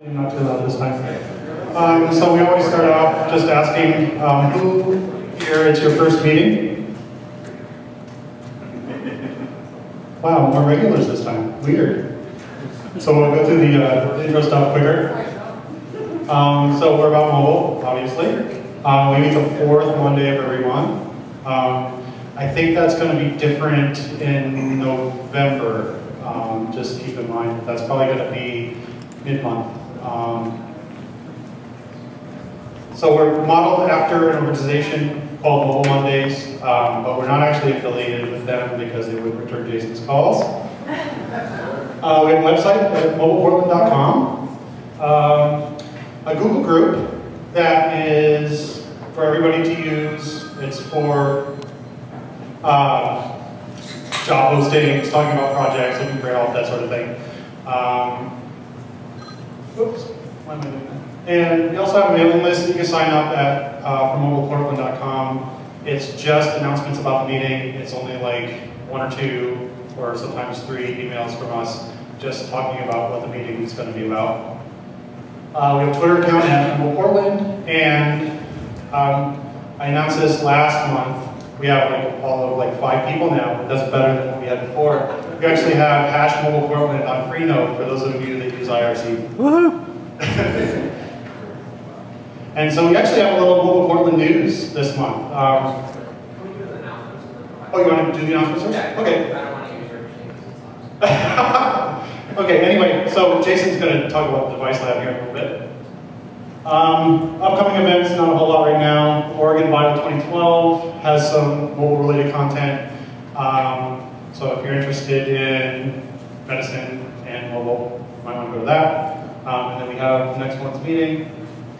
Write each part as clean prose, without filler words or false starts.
Not too loud this time. So we always start off just asking who here it's your first meeting? Wow, more regulars this time. Weird. So we'll go through the intro stuff quicker. So we're about mobile, obviously. We meet the fourth Monday of every month. I think that's going to be different in November. Just keep in mind that's probably going to be mid-month. So we're modeled after an organization called Mobile Mondays, but we're not actually affiliated with them because they would return Jason's calls. We have a website at mobileportland.com, a Google group that is for everybody to use. It's for job postings, talking about projects, looking for help, that sort of thing. Oops, why am I doing that? And we also have a mailing list that you can sign up at from mobileportland.com. It's just announcements about the meeting. It's only like 1 or 2 or sometimes 3 emails from us just talking about what the meeting is going to be about. We have a Twitter account at mobileportland, and I announced this last month. We have like all of 5 people now. That's better than what we had before. We actually have #mobileportland on Freenode for those of you that use IRC. Woohoo! And so we actually have a little Mobile Portland news this month. Can we do the announcements? Oh, you want to do the announcements first? Yeah. Okay. I don't want to use your machine. Okay, anyway, so Jason's going to talk about the device lab here in a little bit. Upcoming events, not a whole lot right now. Oregon Vital 2012 has some mobile-related content. So if you're interested in medicine and mobile, you might want to go to that. And then we have next month's meeting.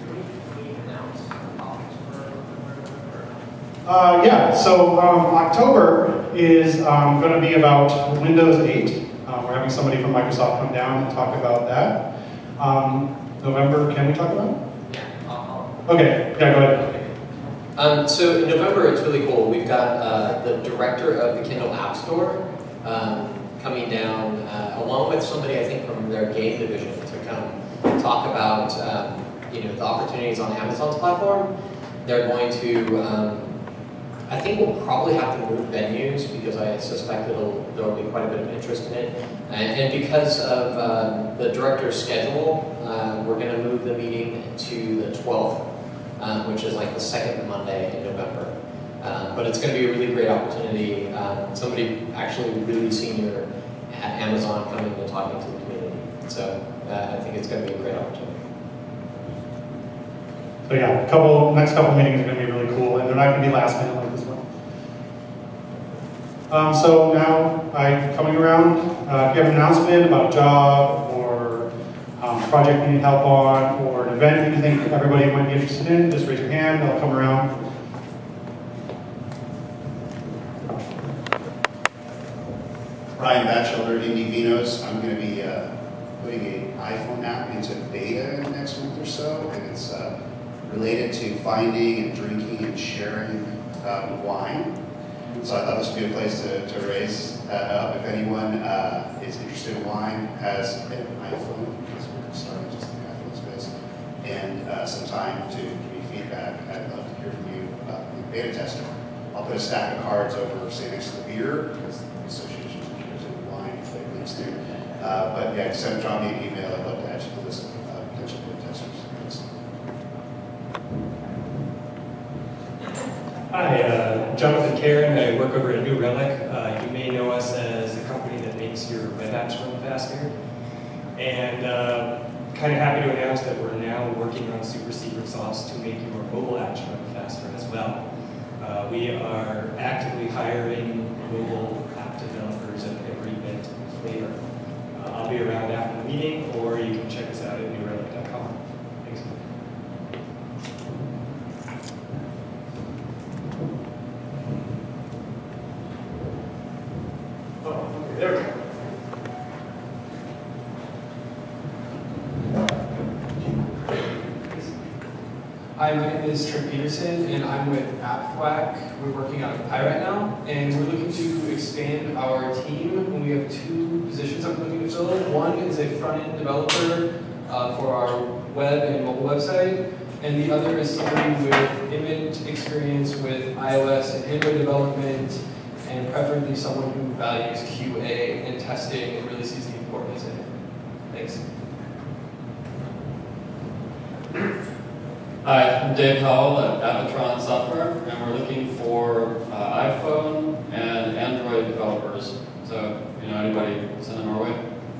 Yeah, so October is going to be about Windows 8. We're having somebody from Microsoft come down and talk about that. November, can we talk about it? Yeah, Okay, yeah, go ahead. So in November, it's really cool. We've got the director of the Kindle App Store coming down, along with somebody, I think, from their game division to come talk about the opportunities on Amazon's platform. They're going to I think we'll probably have to move venues because I suspect there'll be quite a bit of interest in it. And because of the director's schedule, we're going to move the meeting to the 12th, which is like the second Monday in November. But it's going to be a really great opportunity. Somebody actually really senior at Amazon coming and talking to the community. So I think it's going to be a great opportunity. So yeah, next couple meetings are going to be really cool, and they're not going to be last minute like this one. So now I'm coming around. If you have an announcement about a job or a project you need help on, or an event that you think everybody might be interested in, just raise your hand. I'll come around. Ryan Batchelder, Indie Vinos. I'm going to be putting an iPhone app into beta in the next month or so, and it's related to finding and drinking and sharing wine. So I thought this would be a place to raise that up. If anyone is interested in wine, has an iPhone, because we're starting just in the iPhone space, and some time to give me feedback, I'd love to hear from you about the beta tester. I'll put a stack of cards over, say, next to the beer, because the association of beers and wine flavor links there. But yeah, drop me an email. I'd love to add you to the list of potential beta testers. Hi, Jonathan Karen. I work over at New Relic. You may know us as the company that makes your web apps run faster. And kind of happy to announce that we're now working on super secret sauce to make your mobile apps run faster as well. We are actively hiring mobile app developers of every bit and flavor. I'll be around after the meeting, or you can check us out at newrelic.com. Thanks. There we go. Hi, my name is Trent Peterson, and I'm with AppWhack. We're working out of Pi right now, and we're looking to expand our team. And we have 2 positions I'm looking to fill. One is a front-end developer for our web and mobile website. And the other is somebody with image experience with iOS and Android development, and preferably someone who values QA and testing and really sees the importance in it. Thanks. Hi, I'm Dave Howell at Avatron Software, and we're looking for iPhone and Android developers. So, if you know anybody, send them our way.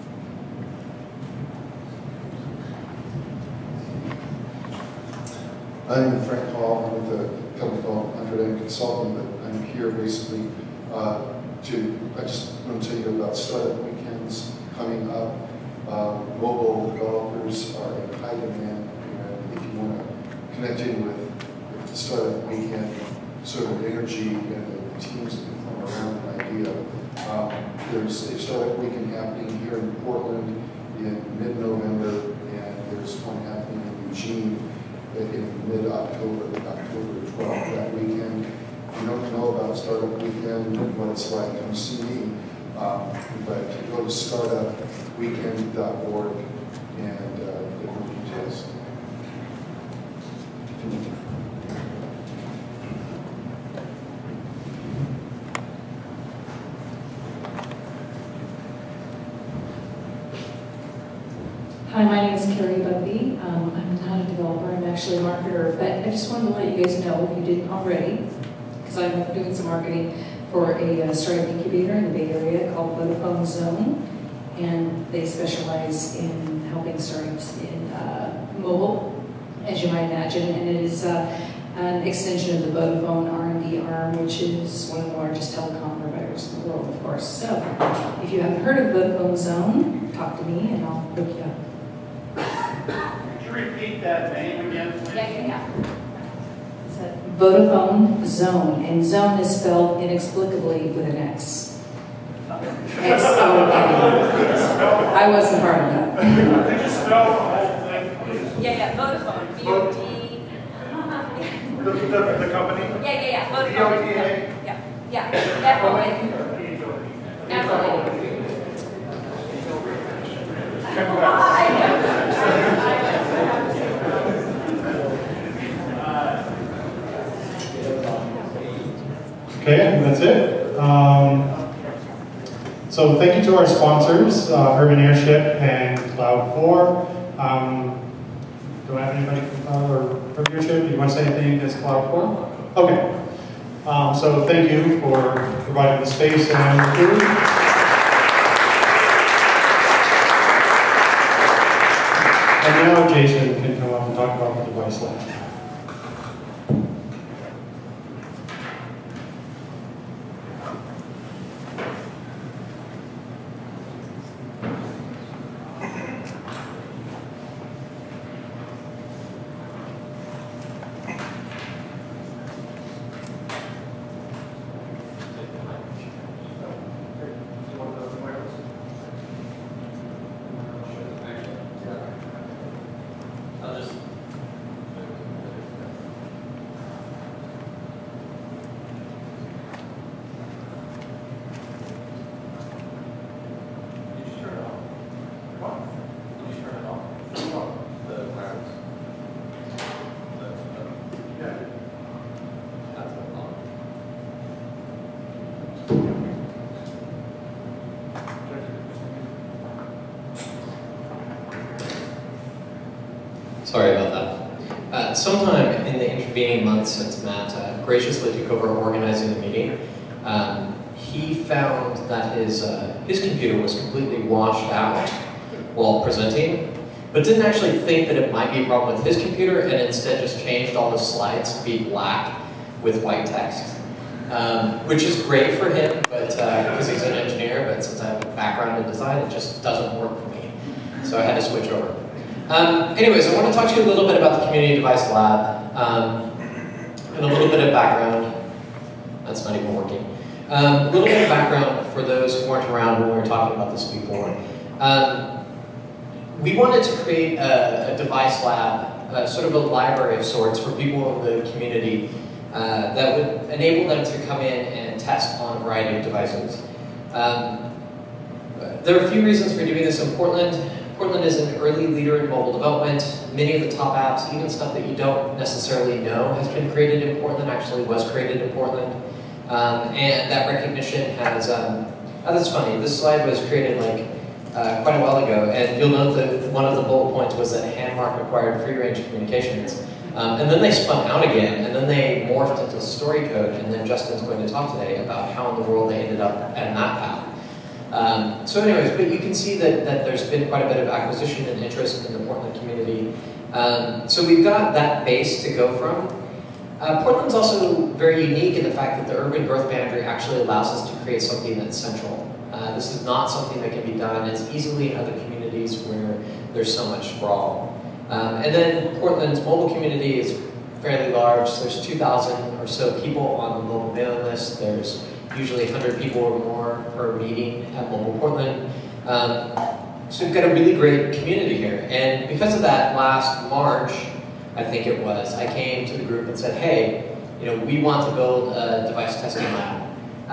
I'm Frank Hall. I'm with a company called 100M Consulting, but I'm here basically I just want to tell you about startup weekends coming up. Mobile developers are in high demand, and if you want to connect in with the startup weekend sort of energy and the teams that can come around an idea, there's a startup weekend happening here in Portland in mid-November, and there's one happening in Eugene in mid-October, October 12th, that weekend. If you don't know about Startup Weekend and what it's like, come see me. But go to startupweekend.org and get more details. Hi, my name is Carrie Bugby. I'm not a developer, I'm actually a marketer, but I just wanted to let you guys know, if you didn't already, because I'm doing some marketing for a startup incubator in the Bay Area called Vodafone Zone, and they specialize in helping startups in mobile, as you might imagine, and it is an extension of the Vodafone R&D arm, which is one of the largest telecom providers in the world, of course. So, if you haven't heard of Vodafone Zone, talk to me and I'll hook you up. Could you repeat that name again, please? Yeah. It's a Vodafone Zone, and zone is spelled inexplicably with an X. X-O-N. I wasn't part of that. Could you spell the whole thing, please? Yeah, Vodafone. V-O-D. The company? Yeah, Vodafone. V-O-D-A? Yeah. F-O-N. F-O-N. Okay, that's it. So thank you to our sponsors, Urban Airship and Cloud4. Do I have anybody from Cloud or Urban Airship? Do you want to say anything against Cloud4? Okay. So thank you for providing the space and the food. And now Jason can come up and talk about the device lab. Sorry about that. Sometime in the intervening months since Matt graciously took over organizing the meeting, he found that his computer was completely washed out while presenting, but didn't actually think that it might be a problem with his computer, and instead just changed all the slides to be black with white text. Which is great for him, but because he's an engineer, but since I have a background in design, it just doesn't work for me. So I had to switch over. Anyways, I want to talk to you a little bit about the Community Device Lab, and a little bit of background. That's not even working. A little bit of background for those who weren't around when we were talking about this before. We wanted to create a device lab, sort of a library of sorts for people in the community that would enable them to come in and test on a variety of devices. There are a few reasons for doing this in Portland. Portland is an early leader in mobile development. Many of the top apps, even stuff that you don't necessarily know has been created in Portland, actually was created in Portland. And that recognition has, oh, that's funny, this slide was created like quite a while ago, and you'll note that one of the bullet points was that Handmark acquired FreeRange Communications. And then they spun out again, and then they morphed into Storycode, and then Justin's going to talk today about how in the world they ended up at that path. So anyways, but you can see that there's been quite a bit of acquisition and interest in the Portland community. So we've got that base to go from. Portland's also very unique in the fact that the urban growth boundary actually allows us to create something that's central. This is not something that can be done as easily in other communities where there's so much sprawl. And then Portland's mobile community is fairly large. There's 2,000 or so people on the mobile mailing list. There's usually 100 people or more per meeting at Mobile Portland. So we've got a really great community here. And because of that, last March, I think it was, I came to the group and said, hey, we want to build a device testing lab.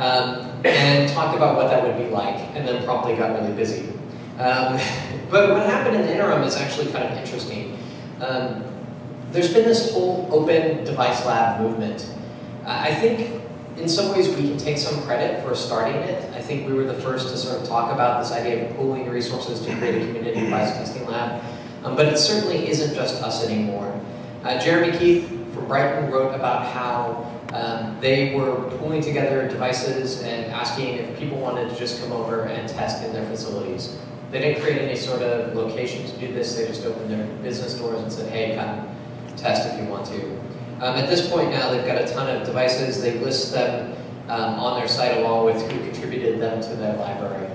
And talked about what that would be like, and then promptly got really busy. But what happened in the interim is actually kind of interesting. There's been this whole open device lab movement. I think in some ways we can take some credit for starting it. I think we were the first to sort of talk about this idea of pooling resources to create a community device testing lab. But it certainly isn't just us anymore. Jeremy Keith from Brighton wrote about how they were pulling together devices and asking if people wanted to just come over and test in their facilities. They didn't create any sort of location to do this. They just opened their business doors and said, hey, come test if you want to. At this point now, they've got a ton of devices. They list them on their site along with who contributed them to their library.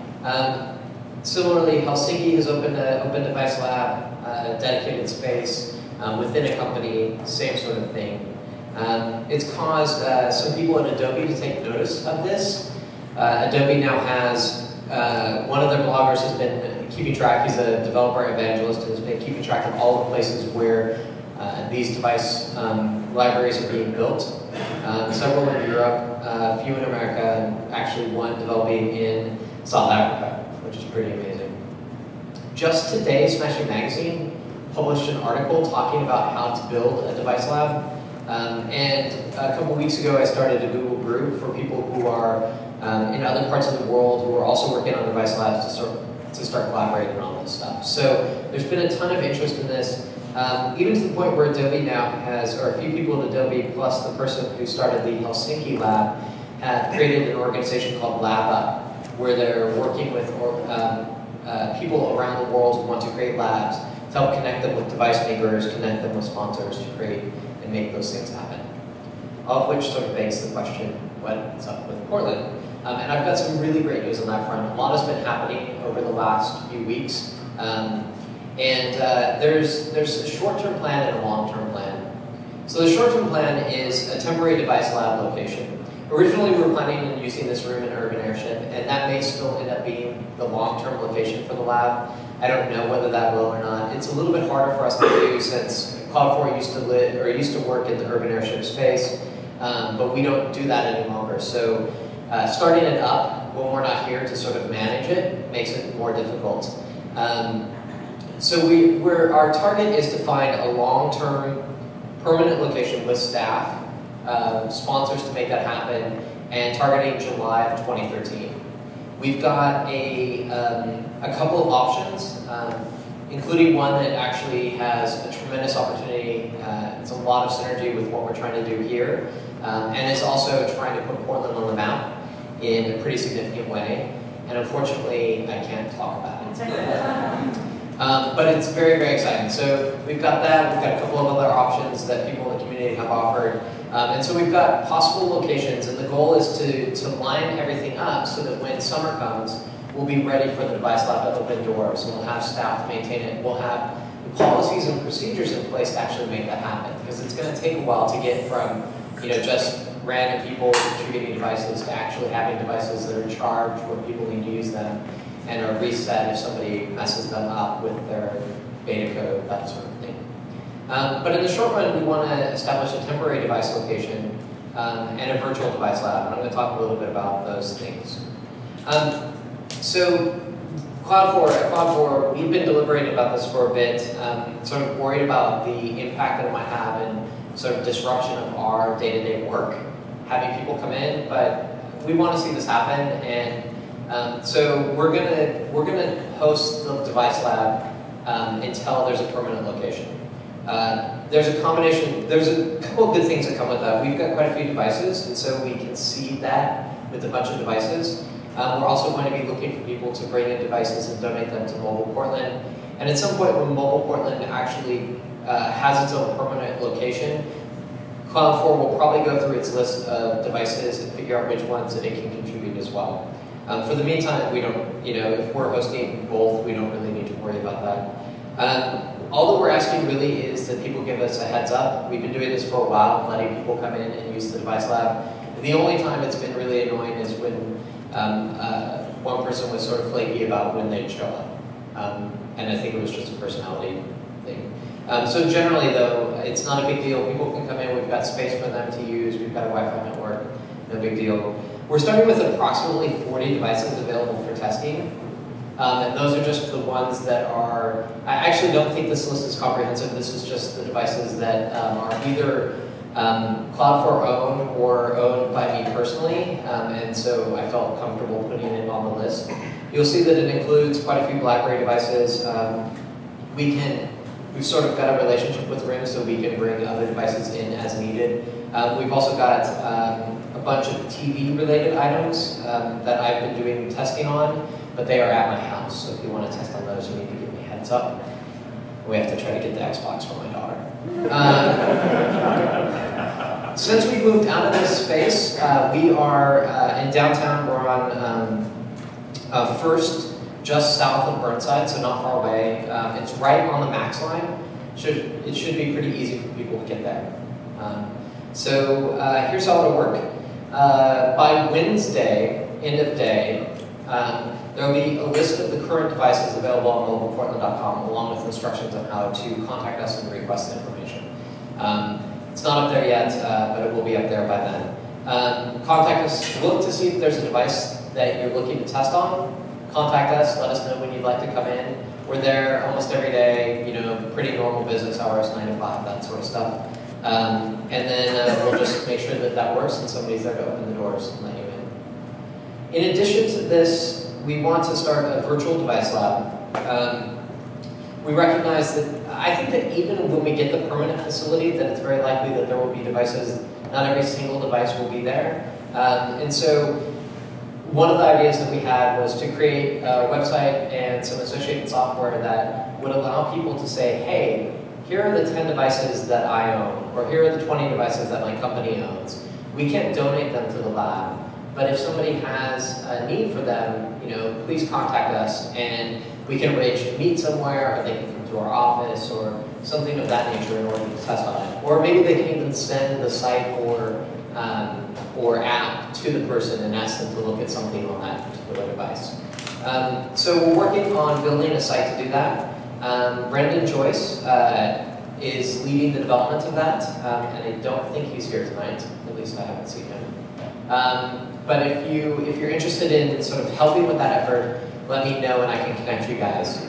Similarly, Helsinki has opened an open device lab, a dedicated space within a company, same sort of thing. It's caused some people at Adobe to take notice of this. Adobe now has, one of their bloggers has been keeping track, he's a developer evangelist, and has been keeping track of all the places where these device libraries are being built. Several in Europe, a few in America, and actually one developing in South Africa, which is pretty amazing. Just today, Smashing Magazine published an article talking about how to build a device lab. And a couple weeks ago, I started a Google group for people who are in other parts of the world who are also working on device labs to start collaborating on this stuff. So there's been a ton of interest in this, even to the point where Adobe now has, or a few people at Adobe plus the person who started the Helsinki lab, have created an organization called LabUp, where they're working with people around the world who want to create labs to help connect them with device makers, connect them with sponsors to create and make those things happen. All of which sort of begs the question, what's up with Portland? And I've got some really great news on that front. A lot has been happening over the last few weeks. There's a short-term plan and a long-term plan. So the short-term plan is a temporary device lab location. Originally, we were planning on using this room in Urban Airship, and that may still end up being the long-term location for the lab. I don't know whether that will or not. It's a little bit harder for us to do since Cloud4 used to work in the Urban Airship space, but we don't do that any longer. So starting it up when we're not here to sort of manage it makes it more difficult. So our target is to find a long-term permanent location with staff, sponsors to make that happen, and targeting July of 2013. We've got a couple of options, including one that actually has a tremendous opportunity. It's a lot of synergy with what we're trying to do here, and it's also trying to put Portland on the map in a pretty significant way. And unfortunately, I can't talk about it. But it's very, very exciting. So we've got that. We've got a couple of other options that people in the community have offered. And so we've got possible locations, and the goal is to line everything up so that when summer comes, we'll be ready for the device lab to open doors, and we'll have staff to maintain it. We'll have the policies and procedures in place to actually make that happen, because it's going to take a while to get from just random people contributing devices to actually having devices that are charged when people need to use them and are reset if somebody messes them up with their beta code, that sort of thing. But in the short run, we want to establish a temporary device location and a virtual device lab, and I'm going to talk a little bit about those things. So Cloud4, we've been deliberating about this for a bit, sort of worried about the impact that it might have and sort of disruption of our day-to-day work, having people come in, but we want to see this happen, and so we're gonna host the device lab until there's a permanent location. There's a couple of good things that come with that. We've got quite a few devices, and so we can see that with a bunch of devices. We're also going to be looking for people to bring in devices and donate them to Mobile Portland. And at some point when Mobile Portland actually has its own permanent location, Cloud4 will probably go through its list of devices and figure out which ones that it can contribute as well. For the meantime, we don't, if we're hosting both, we don't really need to worry about that. All that we're asking really is that people give us a heads up. We've been doing this for a while, letting people come in and use the device lab. And the only time it's been really annoying is when one person was sort of flaky about when they'd show up. And I think it was just a personality thing. So generally though, it's not a big deal. People can come in, we've got space for them to use, we've got a Wi-Fi network, no big deal. We're starting with approximately 40 devices available for testing. And those are just the ones that are, I actually don't think this list is comprehensive. This is just the devices that are either Cloud4 owned or owned by me personally. And so I felt comfortable putting it on the list. You'll see that it includes quite a few BlackBerry devices. We've sort of got a relationship with RIM, so we can bring other devices in as needed. We've also got a bunch of TV-related items that I've been doing testing on, but they are at my house. So if you want to test on those, you need to give me a heads up. We have to try to get the Xbox for my daughter. Since we moved out of this space, we are in downtown. We're on First, just south of Burnside, so not far away. It's right on the Max line. It should be pretty easy for people to get there. So here's how it'll work. By Wednesday, end of day, there will be a list of the current devices available on mobileportland.com, along with instructions on how to contact us and request information. It's not up there yet, but it will be up there by then. Contact us. Look to see if there's a device that you're looking to test on. Contact us. Let us know when you'd like to come in. We're there almost every day. Pretty normal business hours, 9 to 5, that sort of stuff. And then we'll just make sure that that works and somebody's there to open the doors and let you in. In addition to this, we want to start a virtual device lab. We recognize that, I think that even when we get the permanent facility, that it's very likely that there will be devices, not every single device will be there. And so one of the ideas that we had was to create a website and some associated software that would allow people to say, hey, here are the 10 devices that I own, or here are the 20 devices that my company owns. We can't donate them to the lab, but if somebody has a need for them, please contact us and we can arrange to meet somewhere, or they can come to our office, or something of that nature in order to test on it. Or maybe they can even send the site or app to the person and ask them to look at something on that particular device. So we're working on building a site to do that. Brendan Joyce is leading the development of that, and I don't think he's here tonight. At least I haven't seen him. But if you're interested in sort of helping with that effort, let me know and I can connect you guys.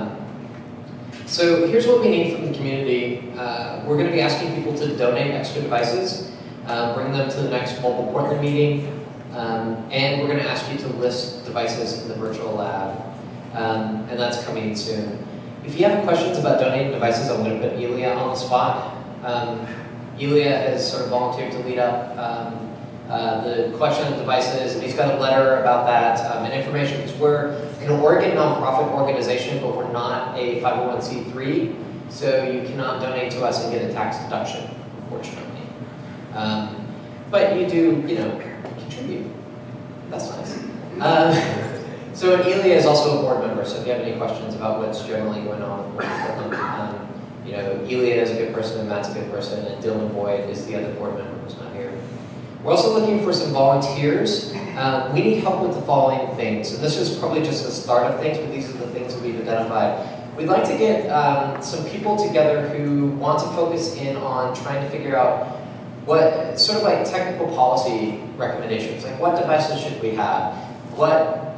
So here's what we need from the community. We're going to be asking people to donate extra devices, bring them to the next Mobile Portland meeting, and we're going to ask you to list devices in the virtual lab, and that's coming soon. If you have questions about donating devices, I'm going to put Elia on the spot. Elia has sort of volunteered to lead up the collection of devices, and he's got a letter about that and information, because we're an Oregon nonprofit organization, but we're not a 501c3, so you cannot donate to us and get a tax deduction, unfortunately. But you do, contribute. That's nice. So Elia is also a board member, so if you have any questions about what's generally going on with Portland, Elia is a good person, and Matt's a good person, and Dylan Boyd is the other board member who's not here. We're also looking for some volunteers. We need help with the following things, and this is probably just the start of things, but these are the things that we've identified. We'd like to get some people together who want to focus in on trying to figure out what sort of like technical policy recommendations, like what devices should we have, what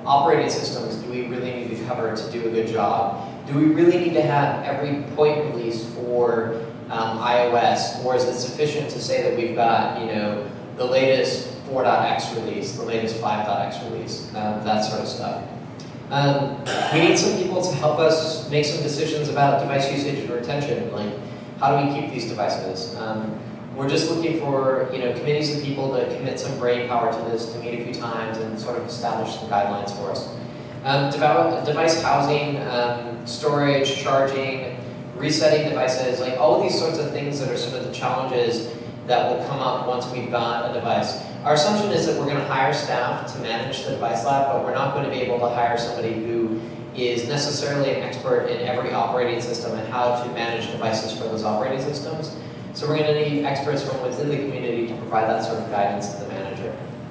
operating systems do we really need to cover to do a good job? Do we really need to have every point release for iOS, or is it sufficient to say that we've got, you know, the latest 4.x release, the latest 5.x release, that sort of stuff. We need some people to help us make some decisions about device usage and retention, like how do we keep these devices? We're just looking for, you know, committees of people to commit some brain power to this, to meet a few times and sort of establish some guidelines for us. Device housing, storage, charging, resetting devices, like all of these sorts of things that are sort of the challenges that will come up once we've got a device. Our assumption is that we're going to hire staff to manage the device lab, but we're not going to be able to hire somebody who is necessarily an expert in every operating system and how to manage devices for those operating systems. So we're going to need experts from within the community to provide that sort of guidance to the manager.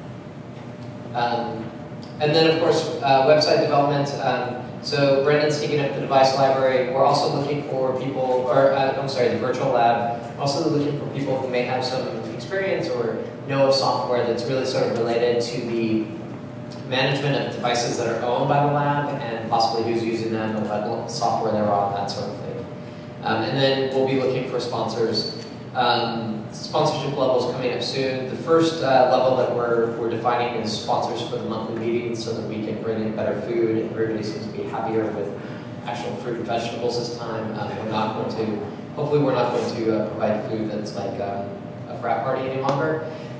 And then, of course, website development. So Brendan's taking up the device library. We're also looking for people, or I'm sorry, the virtual lab. Also looking for people who may have some experience or know of software that's really sort of related to the management of devices that are owned by the lab and possibly who's using them and what software they're on, that sort of thing. And then we'll be looking for sponsors. Sponsorship levels coming up soon. The first level that we're defining is sponsors for the monthly meetings so that we can bring in better food and everybody seems to be happier with actual fruit and vegetables this time. We're not going to, hopefully we're not going to provide food that's like a frat party any longer.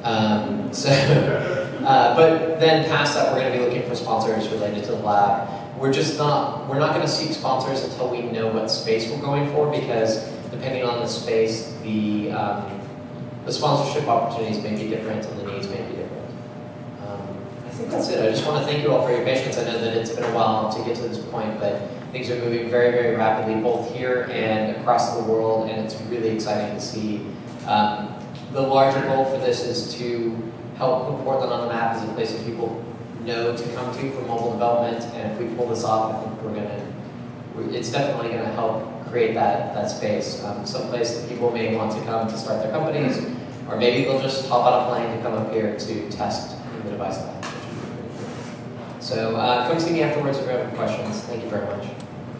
But then past that we're going to be looking for sponsors related to the lab. We're not going to seek sponsors until we know what space we're going for, because depending on the space, the sponsorship opportunities may be different and the needs may be different. I think that's it. I just want to thank you all for your patience. I know that it's been a while to get to this point, but things are moving very, very rapidly, both here and across the world, and it's really exciting to see. The larger goal for this is to help put Portland on the map as a place that people know to come to for mobile development, and if we pull this off, I think it's definitely going to help create that space, someplace that people may want to come to start their companies, or maybe they'll just hop on a plane to come up here to test in the device lab. So come see me afterwards if you have any questions. Thank you very much.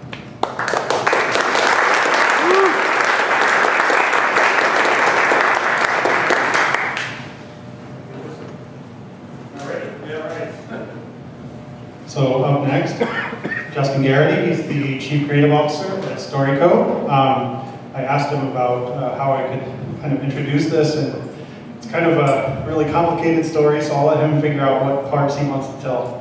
So up next, Justin Garrity. He's the Chief Creative Officer at Storycode. I asked him about how I could kind of introduce this, and it's kind of a really complicated story, so I'll let him figure out what parts he wants to tell.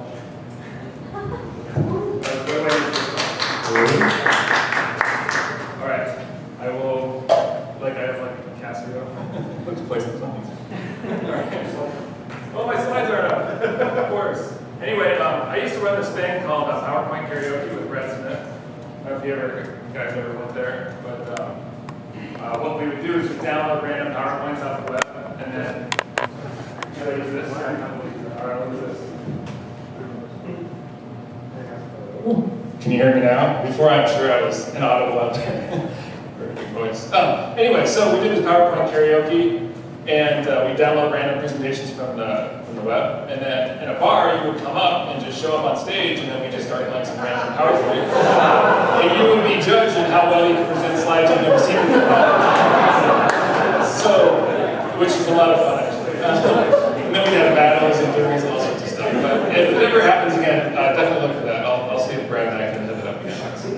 All right, I will, like I have like a Casio. Let's play some songs. All right. Well, my slides aren't up, of course. Anyway, I used to run this thing called PowerPoint Karaoke with Brett Smith. I don't know if you guys ever went there, but what we would do is just download random PowerPoints off the web, and then should I use this? All right, let's use this. Can you hear me now? Before, I'm sure I was inaudible out there. Very big voice. Anyway, so we did this PowerPoint Karaoke, and we download random presentations from the web, and then in a bar you would come up and just show up on stage, and then we just start playing some random PowerPoint. And you would be judged on how well you can present slides you've never seen before. So, which is a lot of fun actually. And then we have battles and theories and all sorts of stuff. But if it ever happens again, definitely look for that. I'll see if Brad and I can hit it up again.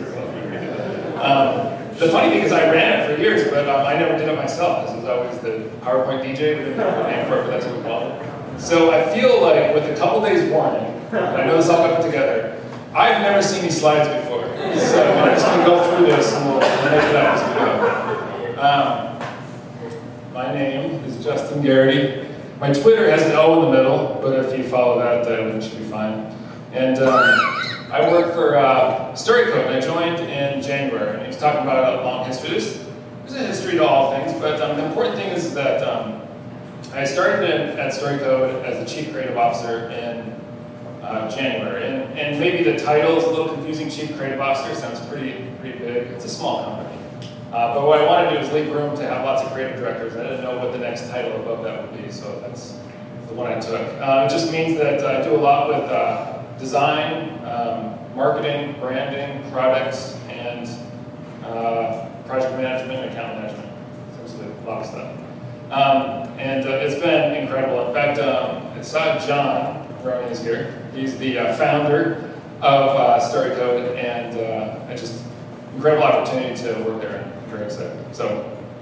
The funny thing is I ran it for years, but I never did it myself. This was always the PowerPoint DJ. We didn't have a name for it, but that's what we called it. So I feel like with a couple days warning, and I know this all got put together, I've never seen these slides before. So I'm just going to go through this and we'll make it up as we go. My name is Justin Garrity. My Twitter has an O in the middle, but if you follow that, it should be fine. And I work for Storycode, and I joined in January. And he's talking about a long history. There's a history to all things, but the important thing is that I started at Storycode as the Chief Creative Officer in January. And maybe the title is a little confusing. Chief Creative Officer sounds pretty big. It's a small company. But what I want to do is leave room to have lots of creative directors. I didn't know what the next title above that would be, so that's the one I took. It just means that I do a lot with design, marketing, branding, products, and project management and account management. Essentially, a lot of stuff. And it's been incredible. In fact, I saw John Rowan is here. He's the founder of Storycode, and it's just incredible opportunity to work there. I'm very excited. So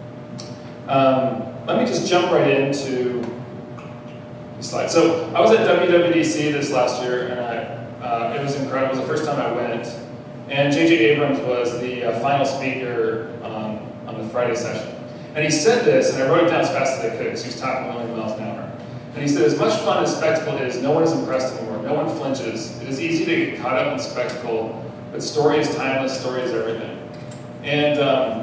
let me just jump right into the slide. So I was at WWDC this last year, and it was incredible. It was the first time I went. And J.J. Abrams was the final speaker on the Friday session. And he said this, and I wrote it down as fast as I could because he was talking a million miles an hour. And he said, as much fun as spectacle is, no one is impressed anymore. No one flinches. It is easy to get caught up in spectacle, but story is timeless, story is everything. And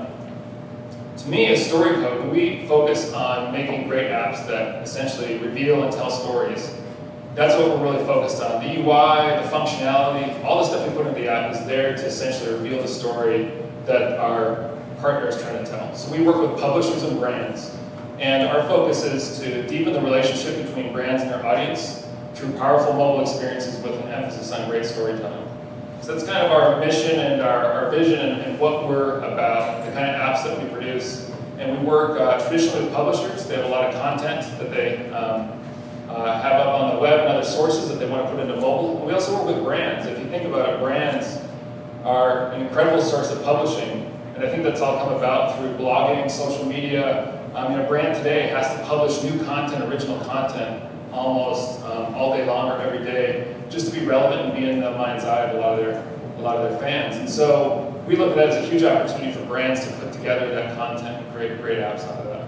to me, as Storycode, we focus on making great apps that essentially reveal and tell stories. That's what we're really focused on. The UI, the functionality, all the stuff we put in the app is there to essentially reveal the story that our partner is trying to tell. So we work with publishers and brands, and our focus is to deepen the relationship between brands and their audience through powerful mobile experiences with an emphasis on great storytelling. So that's kind of our mission and our vision and what we're about, the kind of apps that we produce. And we work traditionally with publishers. They have a lot of content that they have up on the web and other sources that they want to put into mobile. And we also work with brands. If you think about it, brands are an incredible source of publishing. And I think that's all come about through blogging, social media. A brand today has to publish new content, original content, almost all day long or every day, just to be relevant and be in the mind's eye of a lot of their fans. And so we look at that as a huge opportunity for brands to put together that content and create great apps out of that.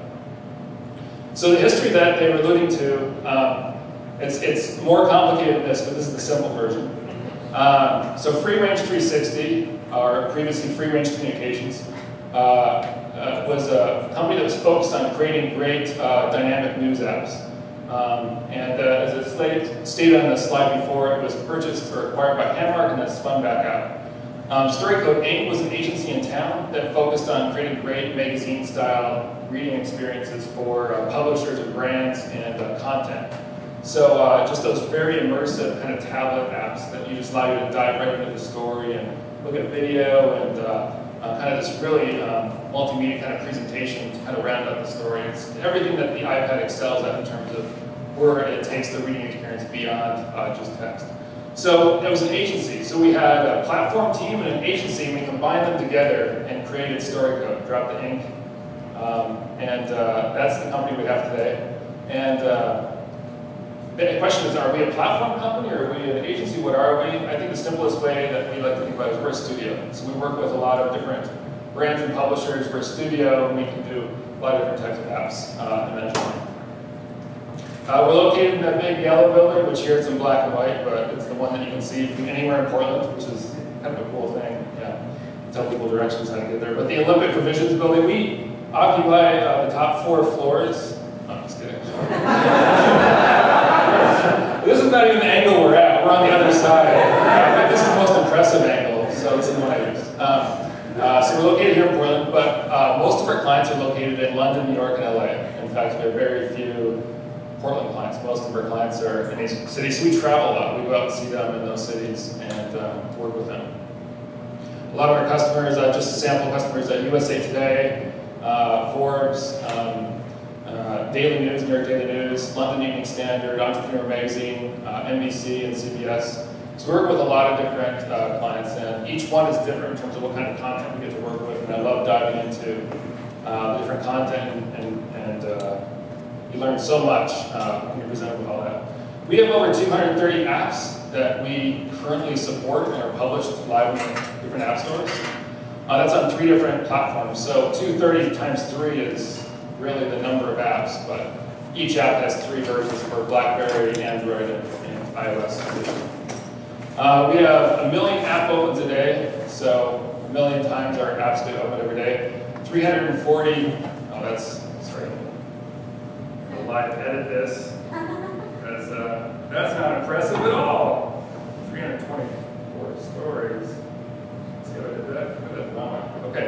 So the history that they were alluding to, it's more complicated than this, but this is the simple version. So FreeRange 360, or previously FreeRange Communications, was a company that was focused on creating great dynamic news apps. And as it stated on the slide before, it was purchased or acquired by Handmark and then spun back out. Storycode Inc. was an agency in town that focused on creating great magazine-style reading experiences for publishers and brands and content. So just those very immersive kind of tablet apps that you just allow you to dive right into the story and look at video and kind of this really multimedia kind of presentation to kind of round out the story. It's everything that the iPad excels at in terms of where it takes the reading experience beyond just text. So it was an agency. So we had a platform team and an agency, and we combined them together and created Storycode, dropped the ink. That's the company we have today. And the question is, are we a platform company or are we an agency? What are we? I think the simplest way that we like to think about it is we're a studio. So we work with a lot of different brands and publishers. We're a studio, and we can do a lot of different types of apps eventually. We're located in that big yellow building, which here it's in black and white, but it's the one that you can see from anywhere in Portland, which is kind of a cool thing. Yeah, tell people directions how to get there. But the Olympic Provisions building, we occupy the top 4 floors. No, I'm just kidding. This is not even the angle we're at. We're on the other side. This is the most impressive angle, so it's in one I use. So we're located here in Portland, but most of our clients are located in London, New York, and LA. In fact, we have very few Portland clients. Most of our clients are in these cities, so we travel a lot. We go out and see them in those cities and work with them. A lot of our customers, just sample customers at USA Today, Forbes, Daily News, New York Daily News, London Evening Standard, Entrepreneur Magazine, NBC, and CBS. So we work with a lot of different clients, and each one is different in terms of what kind of content we get to work with. And I love diving into the different content, and you learn so much when you're presented with all that. We have over 230 apps that we currently support and are published live in different app stores. That's on 3 different platforms. So 230 times 3 is really the number of apps, but each app has 3 versions for BlackBerry, Android, and iOS. We have 1 million app opens a day, so 1 million times our apps get opened every day. 340, sorry. I'll lie to edit this. That's not impressive at all. 324 stories. Let's see how I did that. Okay.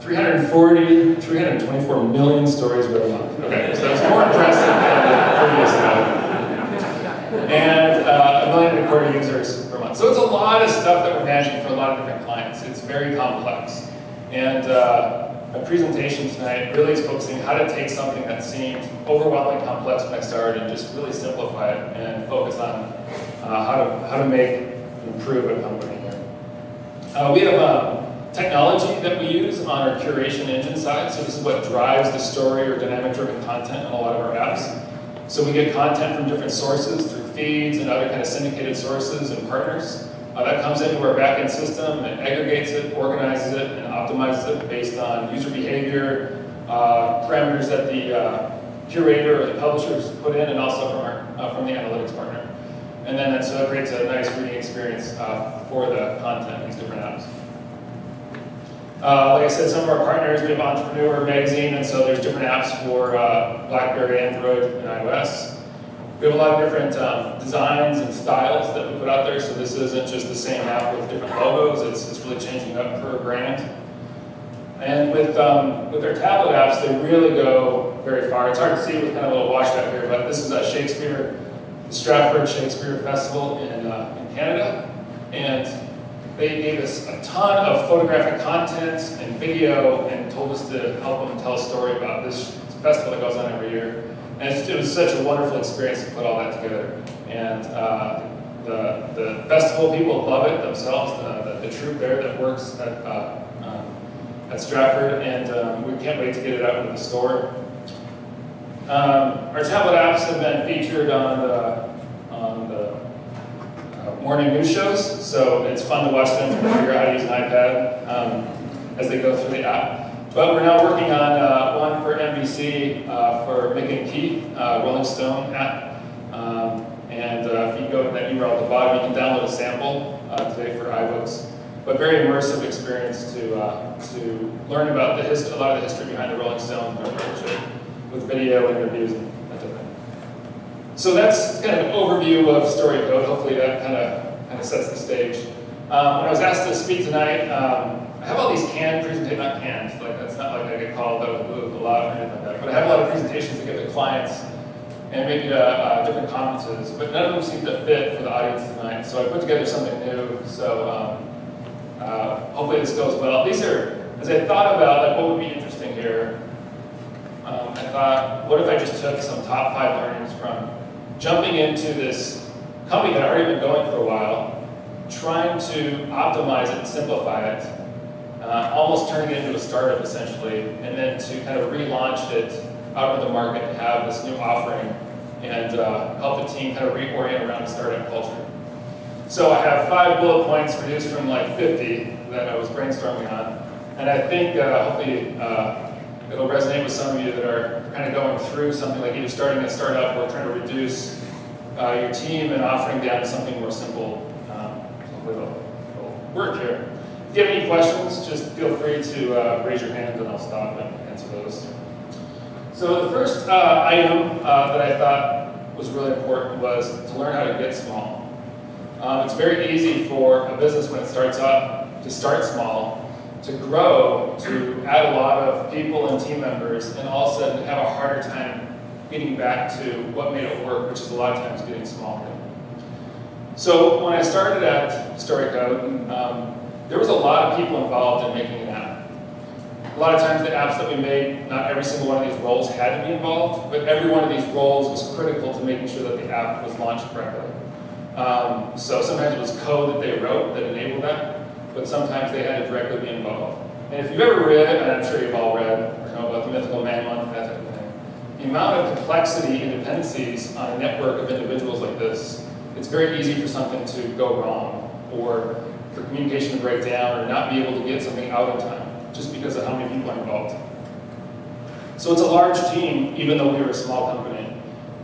324 million stories read a month. Okay, so that's more impressive than the previous slide. And 1.25 million users per month. one. So it's a lot of stuff that we're managing for a lot of different clients. It's very complex. And my presentation tonight really is focusing on how to take something that seemed overwhelmingly complex when I started and just really simplify it and focus on how to make and improve a company here. We have technology that we use on our curation engine side. So this is what drives the story or dynamic-driven content on a lot of our apps. So we get content from different sources through feeds and other kind of syndicated sources and partners. That comes into our backend system and aggregates it, organizes it, and optimizes it based on user behavior, parameters that the curator or the publishers put in, and also from the analytics partner. And then that creates a nice reading experience for the content in these different apps. Like I said, some of our partners, we have Entrepreneur Magazine, and so there's different apps for BlackBerry, Android, and iOS. We have a lot of different designs and styles that we put out there, so this isn't just the same app with different logos, it's really changing up per brand. And with our tablet apps, they really go very far. It's hard to see with kind of a little washed out here, but this is the Stratford Shakespeare Festival in Canada, and they gave us a ton of photographic content and video and told us to help them tell a story about this festival that goes on every year. And it was such a wonderful experience to put all that together. And the festival people love it themselves, the troupe there that works at Stratford, and we can't wait to get it out into the store. Our tablet apps have been featured on the morning news shows, so it's fun to watch them figure out how to use an iPad as they go through the app. But we're now working on one for NBC for Mick and Keith, Rolling Stone app. And if you go to that URL at the bottom, you can download a sample today for iBooks. But very immersive experience to learn about a lot of the history behind the Rolling Stones and their relationship with video interviews and that type of thing. So that's kind of an overview of Storycode. Hopefully that kind of sets the stage. When I was asked to speak tonight, I have all these canned presentations, not canned, like that's not like I get called out with a lot or anything like that, but I have a lot of presentations to give to clients and maybe to different conferences, but none of them seem to fit for the audience tonight. So I put together something new, so hopefully this goes well. These are, as I thought about like what would be interesting here, I thought, what if I just took some top 5 learnings from jumping into this company that had already been going for a while, trying to optimize it and simplify it, almost turning it into a startup essentially, and then to kind of relaunch it out into the market and have this new offering and help the team kind of reorient around the startup culture. So I have 5 bullet points reduced from like 50 that I was brainstorming on, and I think hopefully it'll resonate with some of you that are kind of going through something like either starting a startup or trying to reduce your team and offering down to something more simple. Hopefully it'll work here. If you have any questions, just feel free to raise your hand and I'll stop and answer those. So the first item that I thought was really important was to learn how to get small. It's very easy for a business when it starts up to start small, to grow, to add a lot of people and team members, and all of a sudden have a harder time getting back to what made it work, which is a lot of times getting smaller. So when I started at Storycode, there was a lot of people involved in making an app. A lot of times the apps that we made, not every single one of these roles had to be involved, but every one of these roles was critical to making sure that the app was launched correctly. So sometimes it was code that they wrote that enabled that, but sometimes they had to directly be involved. And if you've ever read, and I'm sure you've all read, or know about the Mythical Man Month, that type of thing, the amount of complexity and dependencies on a network of individuals like this, it's very easy for something to go wrong, or for communication to break down, or not be able to get something out in time, just because of how many people are involved. So it's a large team, even though we were a small company.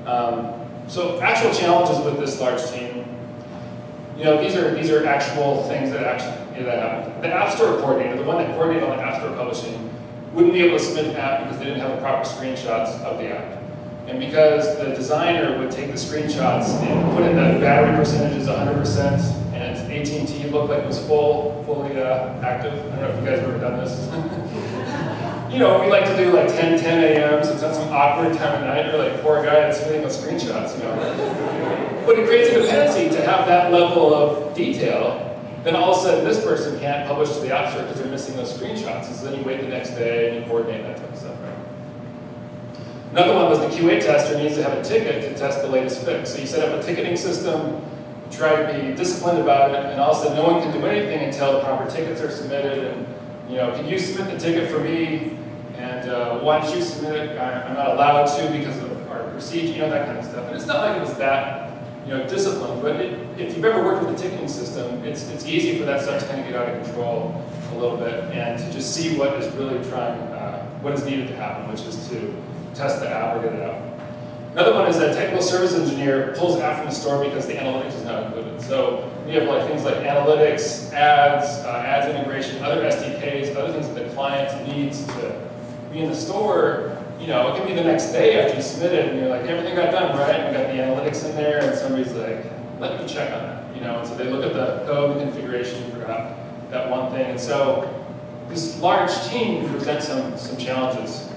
So actual challenges with this large team, you know, these are actual things that actually that happen. The App Store coordinator, the one that coordinated on the App Store publishing, wouldn't be able to submit an app because they didn't have the proper screenshots of the app. And because the designer would take the screenshots and put in the battery percentage is 100%, and AT&T looked like it was fully active. I don't know if you guys have ever done this. You know, we like to do like 10 a.m. So it's not some awkward time of night. You're like, poor guy that's submitting those screenshots, you know. But it creates a dependency to have that level of detail. Then all of a sudden, this person can't publish to the App Store because they're missing those screenshots. So then you wait the next day and you coordinate that type of stuff, right? Another one was the QA tester needs to have a ticket to test the latest fix. So you set up a ticketing system, try to be disciplined about it, and all of a sudden no one can do anything until the proper tickets are submitted. And can you submit the ticket for me? And why don't you submit it? I'm not allowed to because of our procedure, that kind of stuff. And it's not like it was that disciplined, but if you've ever worked with a ticketing system, it's easy for that stuff to kind of get out of control a little bit and to just see what is really what is needed to happen, which is to test the app or get it out. Another one is that technical service engineer pulls the app from the store because the analytics is not included. So we have things like analytics, ads integration, other SDKs, other things that the client needs to be in the store. It can be the next day after you submit it, and you're like, everything got done, right? We got the analytics in there, and somebody's like, let me check on that. And so they look at the code and configuration, forgot that one thing. And so this large team presents some challenges.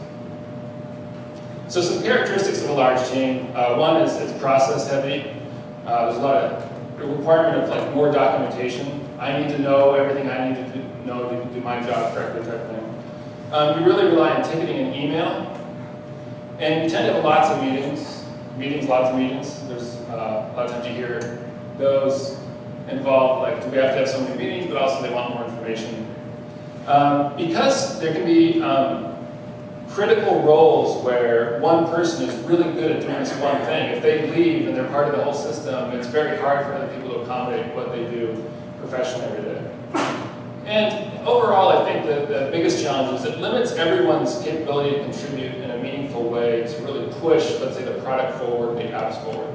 So some characteristics of a large team. One is it's process heavy. There's a lot of requirement of more documentation. I need to know everything I need to know to do my job correctly type thing. We really rely on ticketing and email. And we tend to have lots of meetings, lots of meetings. There's a lot of times you hear those involved, do we have to have so many meetings, but also they want more information. Because there can be critical roles where one person is really good at doing this one thing. If they leave and they're part of the whole system, it's very hard for other people to accommodate what they do professionally every day. And overall, I think the biggest challenge is it limits everyone's capability to contribute in a meaningful way to really push, let's say, the product forward, the apps forward.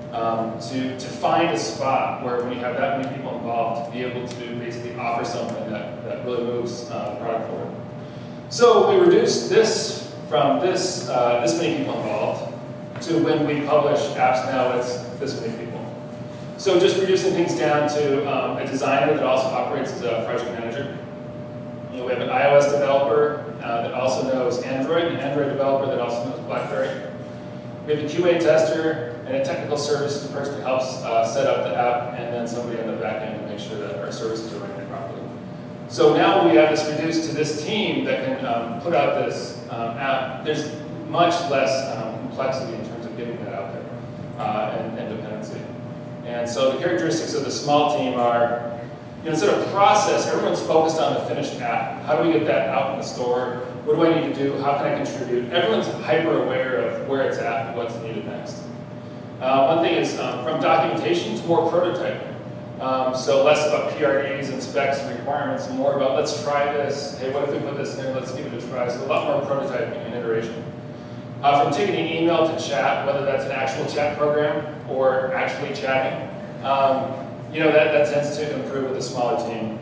To find a spot where when you have that many people involved, to be able to basically offer something that really moves the product forward. So we reduced this from this many people involved to when we publish apps now, it's this many people. So just reducing things down to a designer that also operates as a project manager. We have an iOS developer that also knows Android, an Android developer that also knows BlackBerry. We have a QA tester and a technical services person who helps set up the app, and then somebody on the back end to make sure that our services are running properly. So now we have this reduced to this team that can put out this app. There's much less complexity in terms of getting that out there and dependency. And so the characteristics of the small team are, instead of process, everyone's focused on the finished app. How do we get that out in the store? What do I need to do? How can I contribute? Everyone's hyper aware of where it's at and what's needed next. One thing is from documentation to more prototyping. So less about PRDs and specs and requirements, and more about let's try this. Hey, what if we put this in there? Let's give it a try. So a lot more prototyping and iteration. From ticketing email to chat, whether that's an actual chat program or actually chatting, that tends to improve with a smaller team.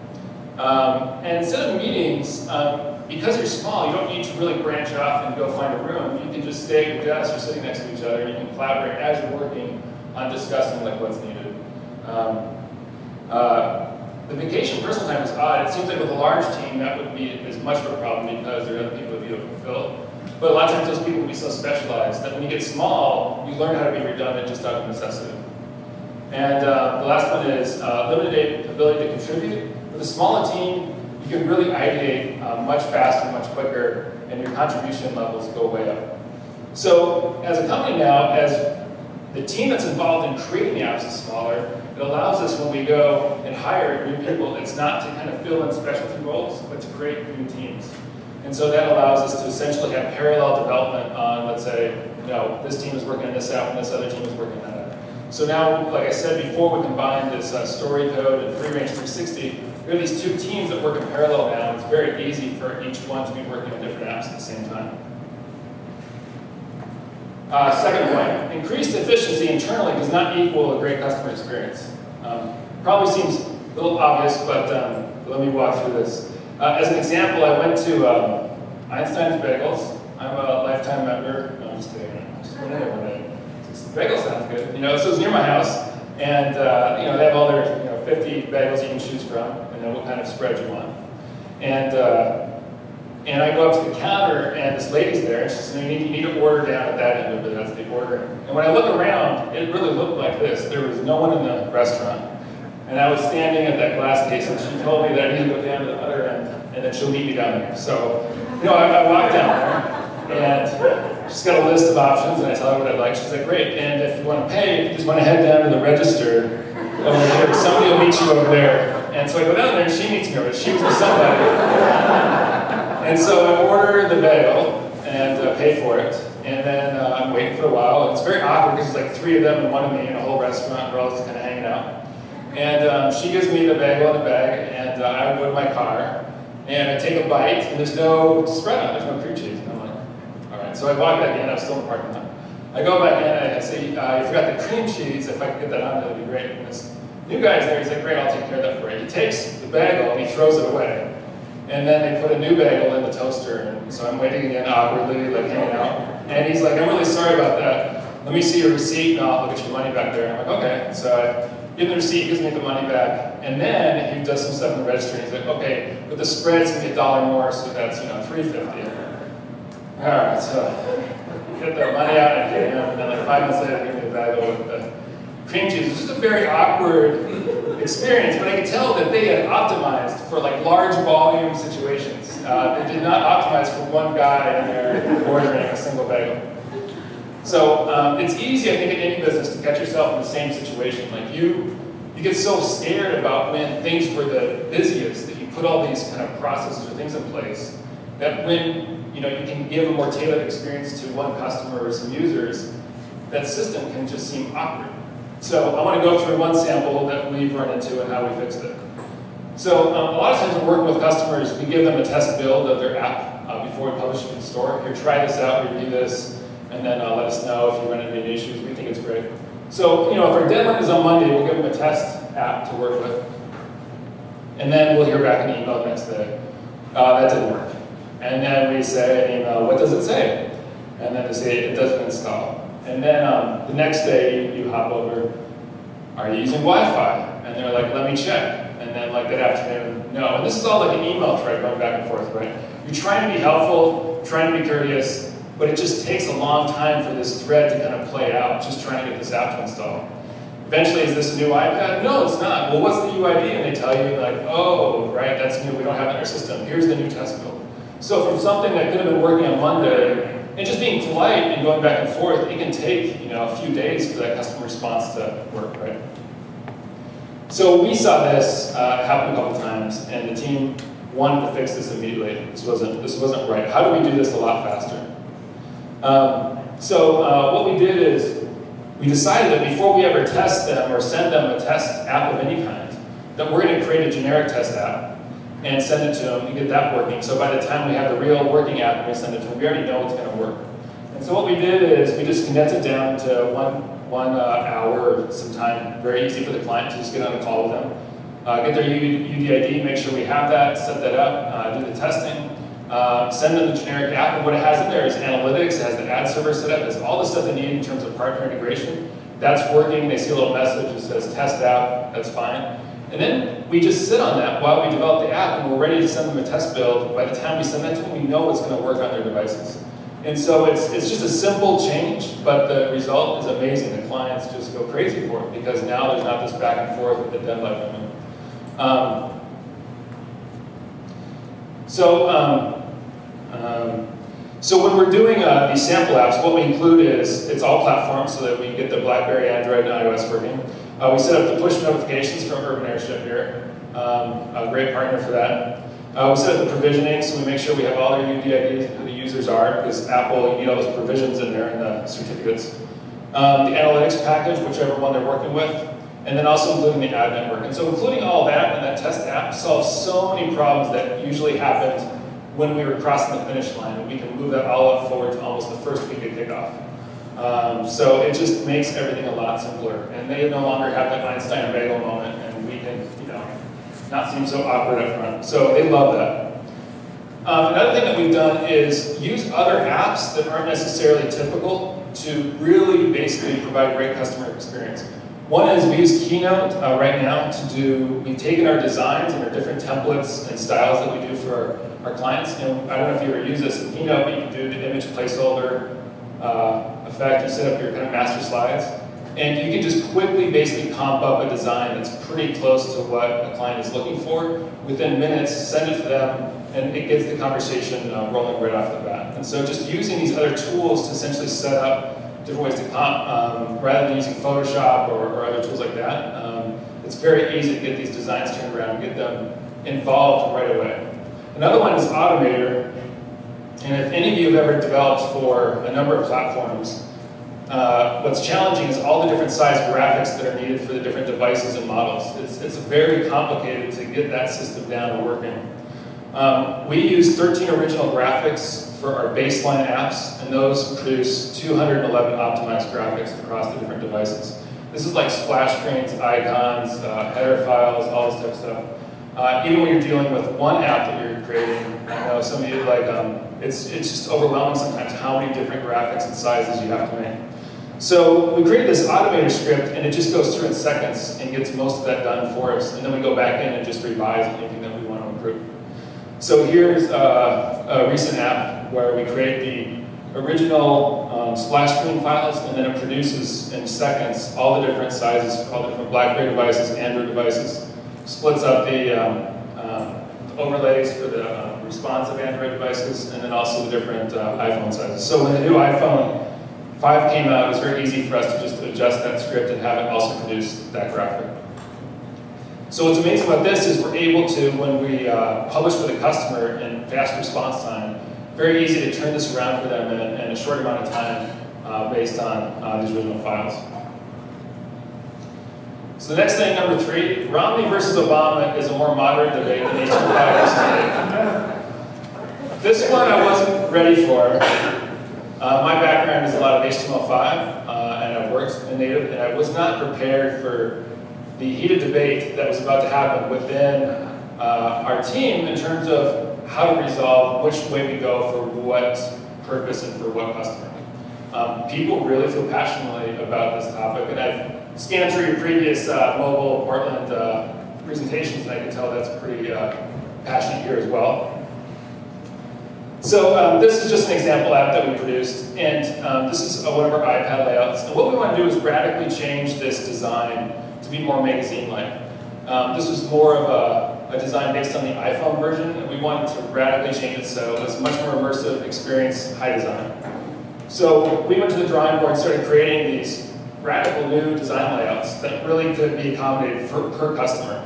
And instead of meetings, because you're small, you don't need to really branch off and go find a room. You can just stay at your desk, you're sitting next to each other, and you can collaborate as you're working on discussing what's needed. The vacation personal time is odd. It seems like with a large team, that would be as much of a problem because there are other people to be able to fulfill. But a lot of times those people will be so specialized that when you get small, you learn how to be redundant just out of necessity. And the last one is limited ability to contribute. With a smaller team, you can really ideate much faster, much quicker, and your contribution levels go way up. So as a company now, as the team that's involved in creating the apps is smaller, it allows us when we go and hire new people, it's not to kind of fill in specialty roles, but to create new teams. And so that allows us to essentially have parallel development on, let's say, this team is working on this app and this other team is working on that. So now, like I said before, we combine this Storycode and FreeRange 360. We have these two teams that work in parallel now. It's very easy for each one to be working on different apps at the same time. Second point, increased efficiency internally does not equal a great customer experience. Probably seems a little obvious, but let me walk through this. As an example, I went to Einstein's Bagels. I'm a lifetime member. No, I'm just kidding. I just went in there one day. Bagel sounds good. So it's near my house, and they have all their 50 bagels you can choose from, and then what kind of spread you want. And And I go up to the counter, and this lady's there, and she says, you need to order down at that end of it, that's the ordering. And when I look around, it really looked like this. There was no one in the restaurant. And I was standing at that glass case, and she told me that I need to go down to the other end, and then she'll meet me down there. So, I walked down there, and she's got a list of options, and I tell her what I'd like. She's like, great, and if you want to pay, if you just want to head down to the register over here, somebody will meet you over there. And so I go down there, and she meets me over there. She was with somebody. And so I order the bagel and pay for it, and then I'm waiting for a while. And it's very awkward because there's like 3 of them and 1 of me in a whole restaurant. We're all just kind of hanging out. And she gives me the bagel in a bag, and I go to my car, and I take a bite, and there's no spread on it, there's no cream cheese. And I'm like, all right. So I walk back in, I'm still in the parking lot. I go back in, and I say, you forgot the cream cheese, if I could get that on, that would be great. And this new guy's there, he's like, great, I'll take care of that for you. He takes the bagel, and he throws it away. And then they put a new bagel in the toaster, and so I'm waiting again awkwardly, like hanging out. And he's like, I'm really sorry about that. Let me see your receipt, and I'll get your money back there. And I'm like, okay. So I give him the receipt, he gives me the money back. And then he does some stuff in the register, and he's like, okay, but the spread's gonna be $1 more, so that's, $3.50. All right, so get the money out and give him, and then like 5 minutes later, give me the bagel with the cream cheese. It was just a very awkward experience, but I could tell that they had optimized for like large volume situations. They did not optimize for one guy in there ordering a single bagel. So it's easy, I think, in any business to catch yourself in the same situation. Like you get so scared about when things were the busiest that you put all these kind of processes or things in place that when you can give a more tailored experience to one customer or some users, that system can just seem awkward. So I want to go through one sample that we've run into and how we fixed it. So a lot of times when we're working with customers, we give them a test build of their app before we publish it in the store. Here, try this out, review this, and then let us know if you run into any issues. We think it's great. So if our deadline is on Monday, we'll give them a test app to work with. And then we'll hear back an email the next day. That didn't work. And then we say an email, what does it say? And then they say it doesn't install. And then the next day, you hop over, are you using Wi-Fi? And they're like, let me check. And then like that afternoon, no. And this is all like an email thread going back and forth, right? You're trying to be helpful, trying to be courteous, but it just takes a long time for this thread to kind of play out, just trying to get this app to install. Eventually, is this a new iPad? No, it's not. Well, what's the UID? And they tell you like, oh, right, that's new, we don't have it in our system. Here's the new test build. So from something that could have been working on Monday, and just being polite and going back and forth, it can take a few days for that customer response to work, right? So we saw this happen a couple times, and the team wanted to fix this immediately. This wasn't right. How do we do this a lot faster? What we did is we decided that before we ever test them or send them a test app of any kind, that we're going to create a generic test app and send it to them and get that working. So by the time we have the real working app and we send it to them, we already know it's going to work. And so what we did is we just condensed it down to one hour or some time. Very easy for the client to just get on a call with them, get their UDID, make sure we have that, set that up, do the testing, send them the generic app. And what it has in there is analytics, it has the ad server set up, it has all the stuff they need in terms of partner integration. That's working. They see a little message that says test app, that's fine. And then we just sit on that while we develop the app, and we're ready to send them a test build. By the time we send that to them, we know it's going to work on their devices. And so it's just a simple change, but the result is amazing. The clients just go crazy for it because now there's not this back and forth with the deadline limit. So when we're doing these sample apps, what we include is it's all platforms so that we get the BlackBerry, Android, and iOS working. We set up the push notifications from Urban Airship here, a great partner for that. We set up the provisioning, so we make sure we have all their UDIDs and who the users are, because Apple, you need all those provisions in there in the certificates. The analytics package, whichever one they're working with, and then also including the ad network. And so including all that in that test app solves so many problems that usually happened when we were crossing the finish line, and we can move that all up forward to almost the first week of kickoff. So it just makes everything a lot simpler, and they no longer have that Einstein bagel moment, and we can, not seem so awkward up front. So they love that. Another thing that we've done is use other apps that aren't necessarily typical to really basically provide great customer experience. One is we use Keynote right now to do, we've taken our designs and our different templates and styles that we do for our clients. I don't know if you ever use this in Keynote, but you can do the image placeholder effect. You set up your kind of master slides. And you can just quickly basically comp up a design that's pretty close to what a client is looking for. Within minutes, send it to them, and it gets the conversation rolling right off the bat. And so just using these other tools to essentially set up different ways to comp, rather than using Photoshop or other tools like that, it's very easy to get these designs turned around and get them involved right away. Another one is Automator. And if any of you have ever developed for a number of platforms, what's challenging is all the different size graphics that are needed for the different devices and models. It's very complicated to get that system down and working. We use 13 original graphics for our baseline apps, and those produce 211 optimized graphics across the different devices. This is like splash screens, icons, header files, all this type of stuff. Even when you're dealing with one app that you're creating, I know some of you like, it's just overwhelming sometimes how many different graphics and sizes you have to make. So we created this Automator script, and it just goes through in seconds and gets most of that done for us. And then we go back in and just revise anything that we want to improve. So here's a recent app where we create the original splash screen files, and then it produces in seconds all the different sizes for all the different BlackBerry devices, Android devices, splits up the overlays for the responsive Android devices, and then also the different iPhone sizes. So when the new iPhone 5 came out, it was very easy for us to just adjust that script and have it also produce that graphic. So what's amazing about this is we're able to, when we publish for the customer in fast response time, very easy to turn this around for them in a short amount of time based on these original files. So the next thing, number 3, Romney versus Obama is a more moderate debate than HTML5 is. This one I wasn't ready for. My background is a lot of HTML5, and I've worked in native, and I was not prepared for the heated debate that was about to happen within our team in terms of how to resolve which way we go for what purpose and for what customer. People really feel passionately about this topic, and I've scanned through your previous mobile Portland presentations, and I can tell that's pretty passionate here as well. So this is just an example app that we produced, and this is one of our iPad layouts. And what we want to do is radically change this design to be more magazine-like. This was more of a design based on the iPhone version, and we wanted to radically change it so it was much more immersive experience, high design. So we went to the drawing board and started creating these radical new design layouts that really could be accommodated per customer.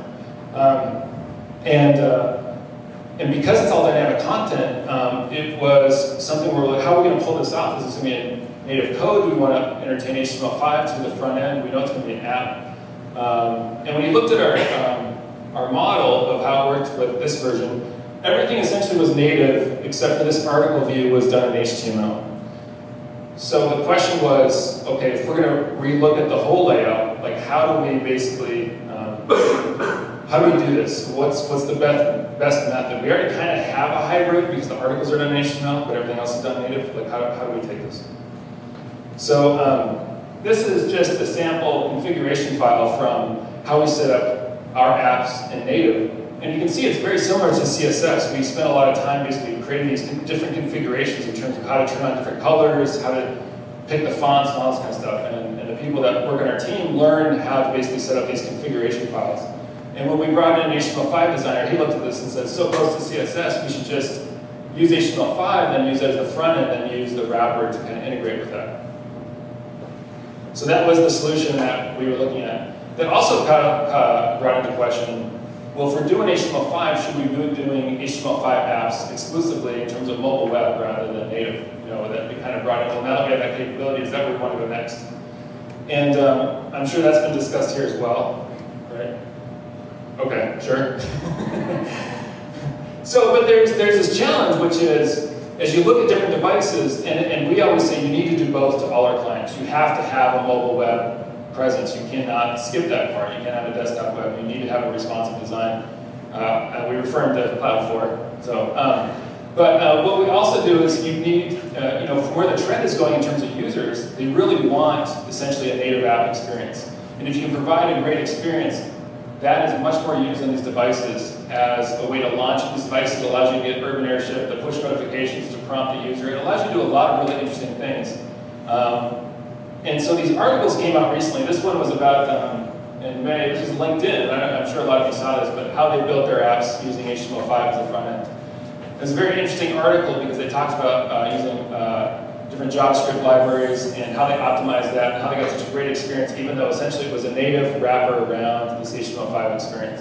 And because it's all dynamic content, it was something where we're like, how are we going to pull this off? Is this going to be in native code? Do we want to entertain HTML5 to the front end? We know it's going to be an app. And when you looked at our model of how it worked with this version, everything essentially was native except for this article view was done in HTML. So the question was, okay, if we're going to relook at the whole layout, like how do we basically, how do we do this? What's the best method? We already kind of have a hybrid because the articles are done in HTML, but everything else is done native. Like how do we take this? So this is just a sample configuration file from how we set up our apps in native. And you can see it's very similar to CSS. We spent a lot of time basically creating these different configurations in terms of how to turn on different colors, how to pick the fonts and all this kind of stuff. And the people that work on our team learned how to basically set up these configuration files. And when we brought in an HTML5 designer, he looked at this and said, so close to CSS, we should just use HTML5, then use it as the front end, then use the wrapper to kind of integrate with that. So that was the solution that we were looking at. That also brought into question, well, if we're doing HTML5, should we be doing HTML5 apps exclusively in terms of mobile web rather than native? You know, that we kind of brought in, well, now that we have that capability, is that where we want to go next? And I'm sure that's been discussed here as well, right? Okay, sure. So, but there's this challenge, which is, as you look at different devices, and we always say you need to do both to all our clients. You have to have a mobile web presence. You cannot skip that part. You can't have a desktop web. You need to have a responsive design. And we refer to the Cloud 4. So, but what we also do is you need, you know, from where the trend is going in terms of users, they really want essentially a native app experience. And if you can provide a great experience, that is much more used on these devices as a way to launch these devices. It allows you to get urban airship, the push notifications to prompt the user. It allows you to do a lot of really interesting things. And so these articles came out recently. This one was about, in May, this is LinkedIn. I'm sure a lot of you saw this, but how they built their apps using HTML5 as a front end. It's a very interesting article because they talked about using different JavaScript libraries and how they optimized that and how they got such a great experience, even though essentially it was a native wrapper around this HTML5 experience.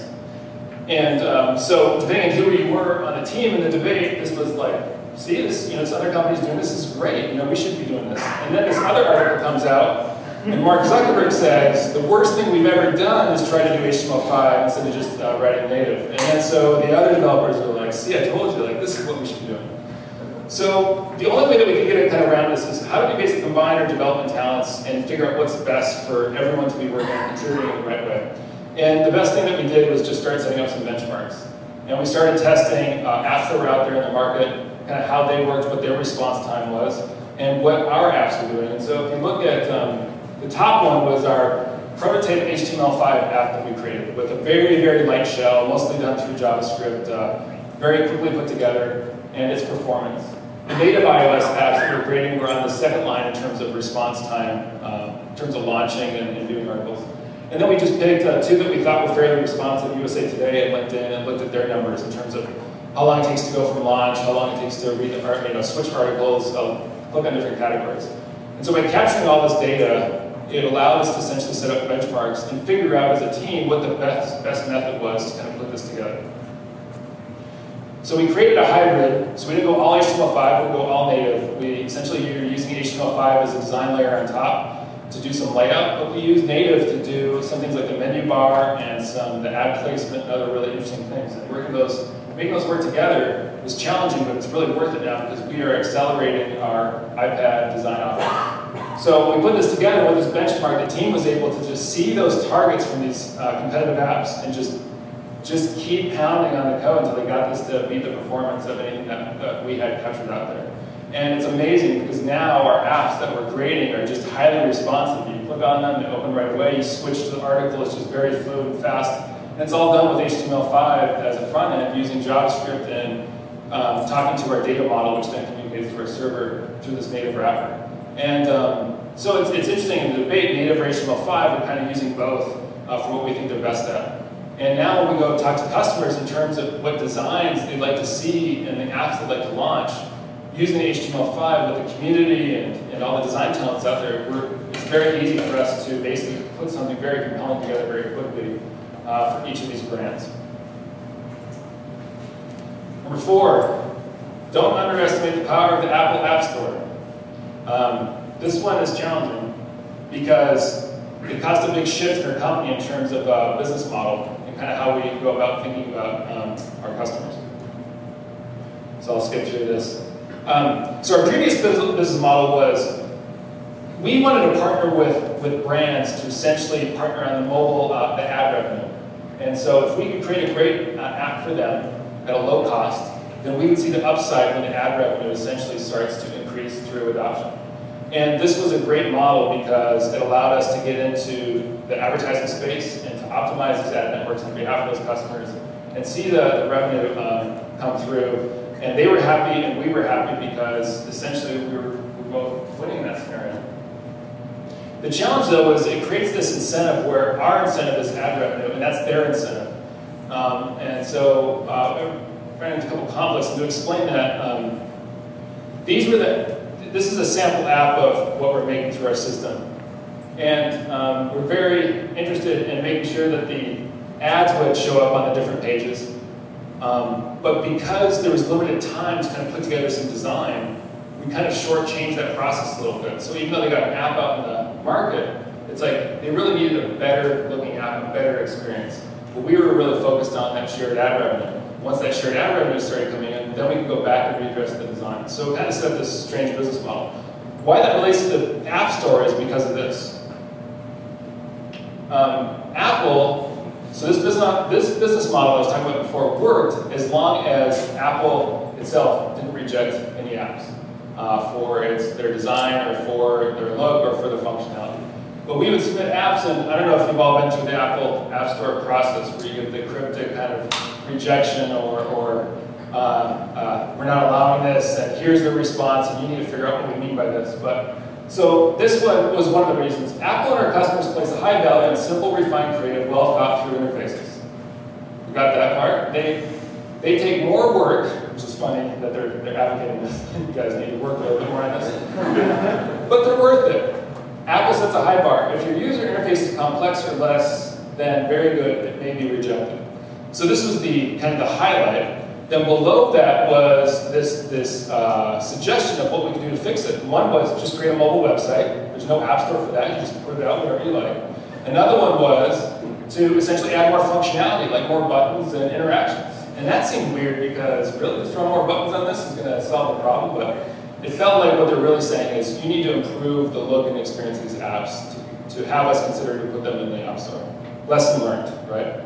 And so depending on who you were on the team in the debate, this was like, see, this other company's doing this is great. We should be doing this. And then this other article comes out, and Mark Zuckerberg says the worst thing we've ever done is try to do HTML5 instead of just writing native. And then so the other developers are like, see, I told you, like this is what we should be doing. So the only way that we can get it kind of around this is how do we basically combine our development talents and figure out what's best for everyone to be working and contributing in the right way. And the best thing that we did was just start setting up some benchmarks. And we started testing apps that were out there in the market, kind of how they worked, what their response time was, and what our apps were doing. And so if you look at the top one was our prototype HTML5 app that we created with a very, very light shell, mostly done through JavaScript, very quickly put together, and its performance. The native iOS apps that we're creating were on the second line in terms of response time, in terms of launching and viewing articles. And then we just picked two that we thought were fairly responsive, USA Today and LinkedIn, and looked at their numbers in terms of how long it takes to go from launch, how long it takes to read switch articles, click on different categories. And so by capturing all this data, it allowed us to essentially set up benchmarks and figure out as a team what the best method was to kind of put this together. So we created a hybrid, so we didn't go all HTML5, we go all native. We essentially are using HTML5 as a design layer on top to do some layout, but we use native to do some things like the menu bar and the ad placement and other really interesting things. And making those work together was challenging, but it's really worth it now because we are accelerating our iPad design offering. So when we put this together with this benchmark, the team was able to just see those targets from these competitive apps and just keep pounding on the code until they got this to beat the performance of anything that we had captured out there. And it's amazing because now our apps that we're creating are just highly responsive. You click on them, they open right away, you switch to the article, it's just very fluid and fast. And it's all done with HTML5 as a front end using JavaScript and talking to our data model, which then communicates to our server through this native wrapper. And so it's interesting in the debate, native or HTML5, we're kind of using both for what we think they're best at. And now when we go talk to customers in terms of what designs they'd like to see and the apps they'd like to launch, using HTML5 with the community and all the design talents out there, it's very easy for us to basically put something very compelling together very quickly for each of these brands. Number 4, don't underestimate the power of the Apple App Store. This one is challenging because it caused a big shift in our company in terms of business model and kind of how we go about thinking about our customers. So I'll skip through this. So our previous business model was we wanted to partner with brands to essentially partner on the mobile, the ad revenue. And so if we could create a great app for them at a low cost, then we would see the upside when the ad revenue essentially starts to increase through adoption. And this was a great model because it allowed us to get into the advertising space and to optimize these ad networks on behalf of those customers and see the revenue come through. And they were happy and we were happy because essentially we were both winning in that scenario. The challenge though is it creates this incentive where our incentive is ad revenue and that's their incentive. And so I ran into a couple conflicts, and to explain that, this is a sample app of what we're making through our system. And we're very interested in making sure that the ads would show up on the different pages. But because there was limited time to kind of put together some design, we kind of shortchanged that process a little bit. So even though they got an app out in the market, it's like they really needed a better looking app, a better experience. But we were really focused on that shared ad revenue. Once that shared ad revenue started coming in, then we could go back and readdress the design. So it kind of set up this strange business model. Why that relates to the App Store is because of this. Apple, so this business model I was talking about before worked as long as Apple itself didn't reject any apps for their design or for their look or for their functionality. But we would submit apps, and I don't know if you've all been through the Apple App Store process where you get the cryptic kind of rejection or we're not allowing this, and here's the response, and you need to figure out what we mean by this. But so this one was one of the reasons. Apple and our customers place a high value on simple, refined, creative, well-thought-through interfaces. You got that part? They take more work, which is funny that they're advocating this. You guys need to work a little bit more on this. But they're worth it. Apple sets a high bar. If your user interface is complex or less than very good, it may be rejected. So this was the kind of the highlight. Then below that was this suggestion of what we could do to fix it. One was just create a mobile website. There's no app store for that. You just put it out whatever you like. Another one was to essentially add more functionality, like more buttons and interactions. And that seemed weird because really just throwing more buttons on this is going to solve the problem. But it felt like what they're really saying is you need to improve the look and experience of these apps to have us consider to put them in the App Store. Lesson learned, right?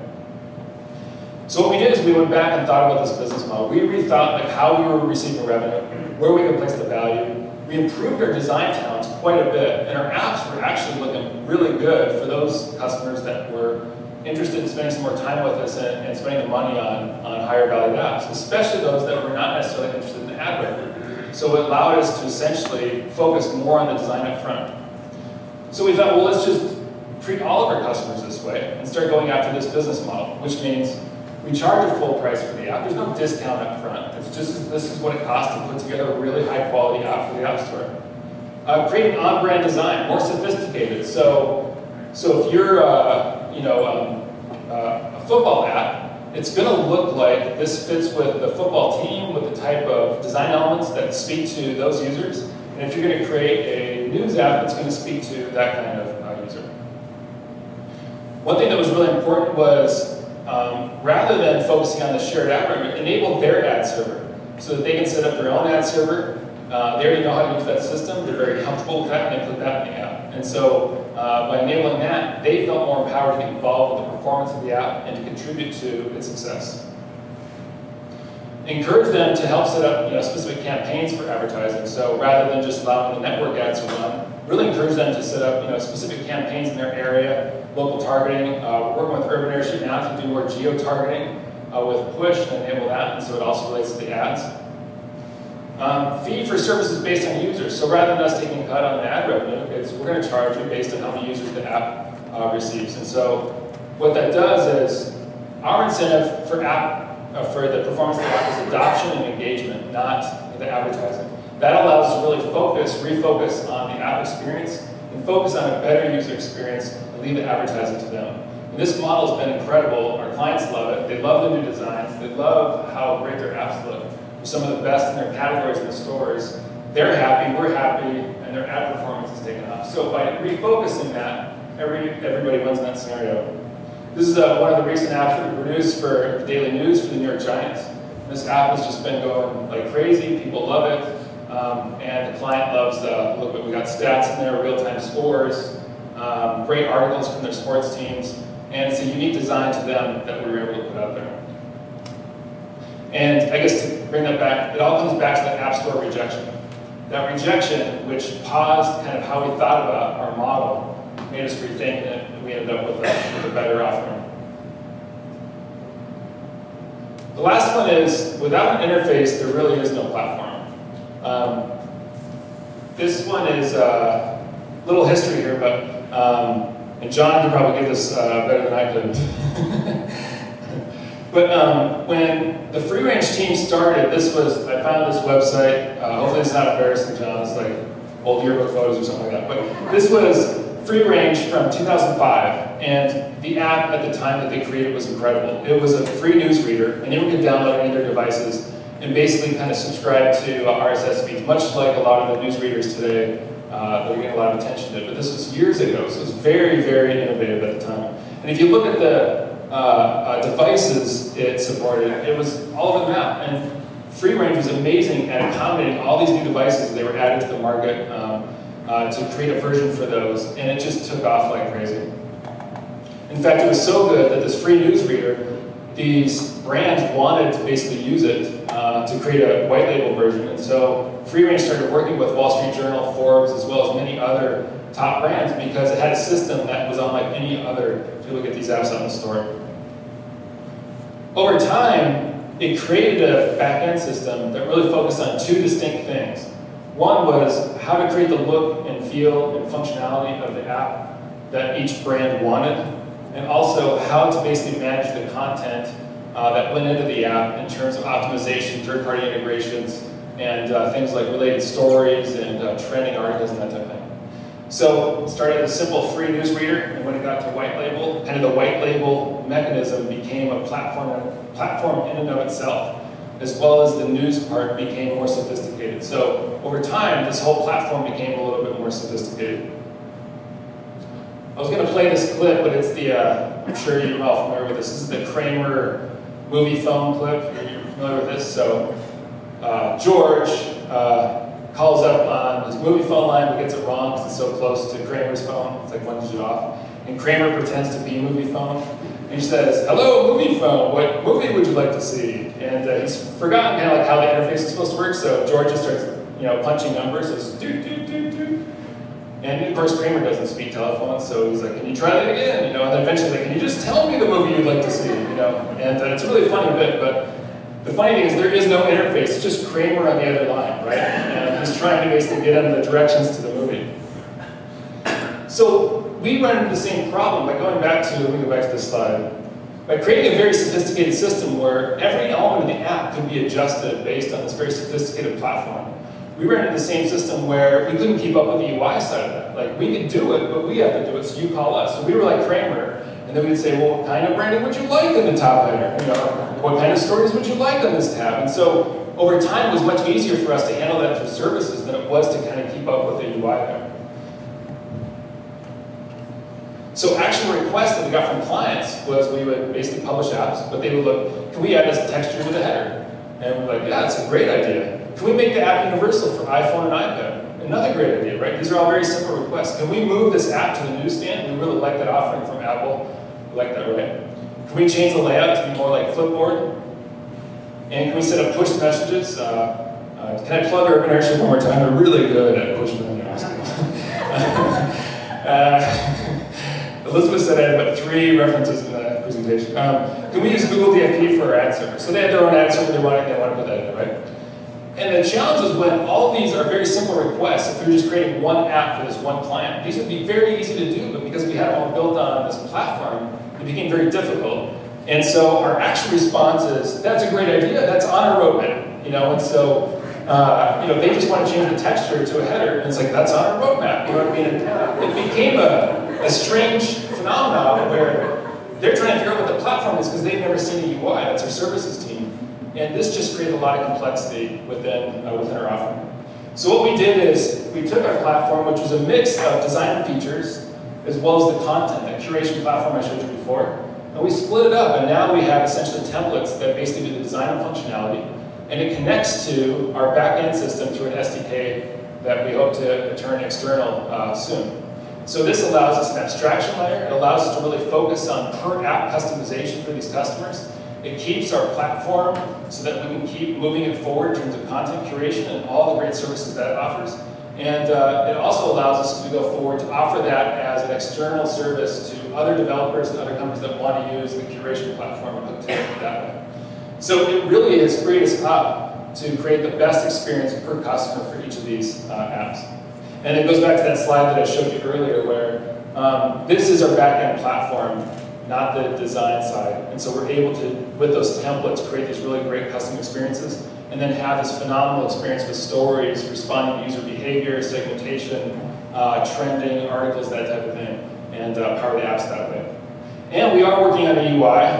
So what we did is we went back and thought about this business model. We rethought like how we were receiving revenue, where we could place the value. We improved our design talents quite a bit, and our apps were actually looking really good for those customers that were interested in spending some more time with us and spending the money on higher valued apps, especially those that were not necessarily interested in the ad revenue. So it allowed us to essentially focus more on the design up front. So we thought, well, let's just treat all of our customers this way and start going after this business model, which means we charge a full price for the app. There's no discount up front. It's just this is what it costs to put together a really high quality app for the App Store. Create an on-brand design, more sophisticated. So if you're a football app, it's going to look like this fits with the football team, with the type of design elements that speak to those users. And if you're going to create a news app, it's going to speak to that kind of user. One thing that was really important was rather than focusing on the shared ad revenue, enable their ad server so that they can set up their own ad server. They already know how to use that system. They're very comfortable with that, and they put that in the app. And so by enabling that, they felt more empowered to get involved with the performance of the app and to contribute to its success. Encourage them to help set up specific campaigns for advertising. So rather than just allowing the network ads to run, really encourage them to set up specific campaigns in their area, local targeting. We're working with Urban Airship now to do more geo-targeting with push and enable that, and so it also relates to the ads. Fee for services based on users. So rather than us taking a cut on the ad revenue, we're going to charge you based on how many users the app receives. And so what that does is our incentive for the performance of the app is adoption and engagement, not the advertising. That allows us to really refocus on the app experience and focus on a better user experience and leave the advertising to them. And this model has been incredible. Our clients love it. They love the new designs. They love how great their apps look. They're some of the best in their categories in the stores. They're happy, we're happy, and their ad performance is taken off. So by refocusing that, everybody wins in that scenario. This is one of the recent apps that we produced for daily news for the New York Giants. This app has just been going like crazy. People love it. And the client loves the look. We got stats in there, real-time scores, great articles from their sports teams, and it's a unique design to them that we were able to put out there. And I guess to bring that back, it all comes back to that App Store rejection. That rejection, which paused kind of how we thought about our model, made us rethink it, and we ended up with a better offering. The last one is, without an interface, there really is no platform. This one is a little history here, but, and John can probably give this better than I could. But when the FreeRange team started, I found this website, hopefully it's not embarrassing, John, it's like old yearbook photos or something like that, but this was FreeRange from 2005, and the app at the time that they created was incredible. It was a free news reader, anyone could download any of their devices and basically kind of subscribe to RSS feeds, much like a lot of the news readers today that are getting a lot of attention to. But this was years ago, so it was very, very innovative at the time. And if you look at the devices it supported, it was all over the map. And FreeRange was amazing at accommodating all these new devices they were added to the market to create a version for those, and it just took off like crazy. In fact, it was so good that this free news reader, these brands wanted to basically use it to create a white label version. And so FreeRange started working with Wall Street Journal, Forbes, as well as many other top brands because it had a system that was unlike any other if you look at these apps on the store. Over time, it created a back-end system that really focused on two distinct things. One was how to create the look and feel and functionality of the app that each brand wanted, and also how to basically manage the content that went into the app in terms of optimization, third-party integrations, and things like related stories and trending articles and that type of thing. So it started as a simple free newsreader, and when it got to white label, kind of the white label mechanism became a platform in and of itself, as well as the news part became more sophisticated. So over time, this whole platform became a little bit more sophisticated. I was going to play this clip, but it's the, I'm sure you're all familiar with this. This is the Kramer movie phone clip. Are you familiar with this? So George calls up on his movie phone line, but gets it wrong because it's so close to Kramer's phone. It's like one digit off. And Kramer pretends to be movie phone. And he says, "Hello, movie phone, what movie would you like to see?" And he's forgotten kind of like how the interface is supposed to work, so George just starts, punching numbers. So it's doot, doot, doot, doot. And of course, Kramer doesn't speak telephone, so he's like, "Can you try that again?" And then eventually, like, "Can you just tell me the movie you'd like to see?" And it's a really funny bit, but the funny thing is there is no interface. It's just Kramer on the other line, right? And he's trying to basically get him the directions to the movie. So we run into the same problem by going back to, let me go back to this slide, by creating a very sophisticated system where every element of the app could be adjusted based on this very sophisticated platform. We ran into the same system where we couldn't keep up with the UI side of that. Like, we could do it, but we have to do it, so you call us. So we were like Kramer, and then we'd say, "Well, what kind of branding would you like in the top header? What kind of stories would you like on this tab?" And so over time, it was much easier for us to handle that through services than it was to kind of keep up with the UI there. So action requests that we got from clients was we would basically publish apps, but they would look, "Can we add this texture to the header?" And we're like, "Yeah, that's a great idea. Can we make the app universal for iPhone and iPad?" Another great idea, right? These are all very simple requests. Can we move this app to the newsstand? We really like that offering from Apple. We like that, right? Can we change the layout to be more like Flipboard? And can we set up push messages? Can I plug Urban Airship one more time? They're really good at push messages. Elizabeth said I had about 3 references in that presentation. Can we use Google DFP for our ad server? So they had their own ad server they want to put that in, right? And the challenge is when all these are very simple requests, if you're just creating one app for this one client, these would be very easy to do, but because we had them all built on this platform, it became very difficult. And so our actual response is, "That's a great idea, that's on our roadmap." And so they just want to change the texture to a header, and it's like, "That's on our roadmap." You know what I mean? It became a strange phenomenon where they're trying to figure out what the platform is because they've never seen a UI. That's our services team. And this just created a lot of complexity within our offering. So what we did is we took our platform, which was a mix of design features as well as the content, that curation platform I showed you before, and we split it up. And now we have essentially templates that basically do the design and functionality, and it connects to our back-end system through an SDK that we hope to turn external soon. So this allows us an abstraction layer. It allows us to really focus on per-app customization for these customers. It keeps our platform so that we can keep moving it forward in terms of content curation and all the great services that it offers. And it also allows us to go forward to offer that as an external service to other developers and other companies that want to use the curation platform and hook to it that way. So it really has freed us up to create the best experience per customer for each of these apps. And it goes back to that slide that I showed you earlier where this is our back-end platform, not the design side. And so we're able to, with those templates, create these really great custom experiences and then have this phenomenal experience with stories, responding to user behavior, segmentation, trending, articles, that type of thing, and power the apps that way. And we are working on a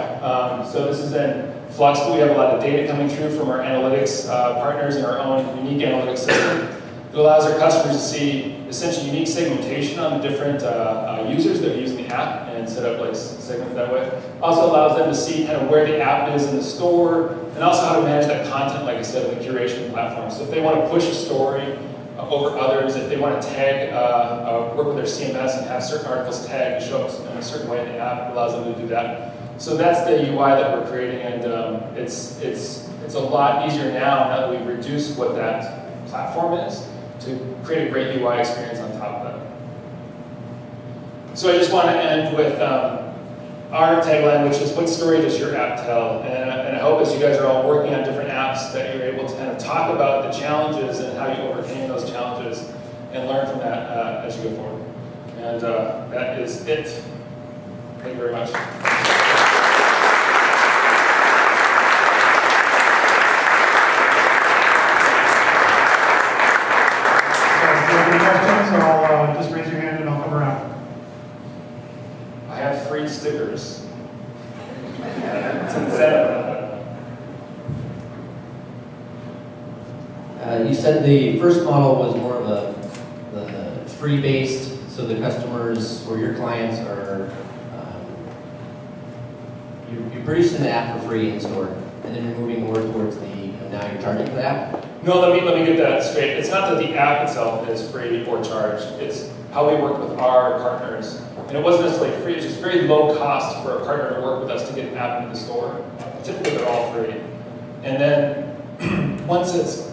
UI. So this is in flux, but we have a lot of data coming through from our analytics partners and our own unique analytics system. It allows our customers to see essentially unique segmentation on the different users that are using the app and set up like segments that way. Also allows them to see kind of where the app is in the store and also how to manage that content, like I said, in the curation platform. So if they want to push a story over others, if they want to tag, work with their CMS and have certain articles tagged to show up in a certain way in the app, it allows them to do that. So that's the UI that we're creating, and it's it's a lot easier now that we've reduced what that platform is to create a great UI experience on top of that. So I just want to end with our tagline, which is, what story does your app tell? And I hope as you guys are all working on different apps that you're able to kind of talk about the challenges and how you overcame those challenges and learn from that as you go forward. And that is it. Thank you very much. Questions? Just raise your hand and I'll come around. I have 3 stickers. It's incentive. You said the first model was more of the free-based, so the customers or your clients are, you're producing the app for free in store, and then you're moving more towards the, now you're charging for the app? No, let me get that straight. It's not that the app itself is free or charged. It's how we work with our partners. And it wasn't necessarily free, it's just very low cost for a partner to work with us to get an app into the store. Typically they're all free. And then once it's,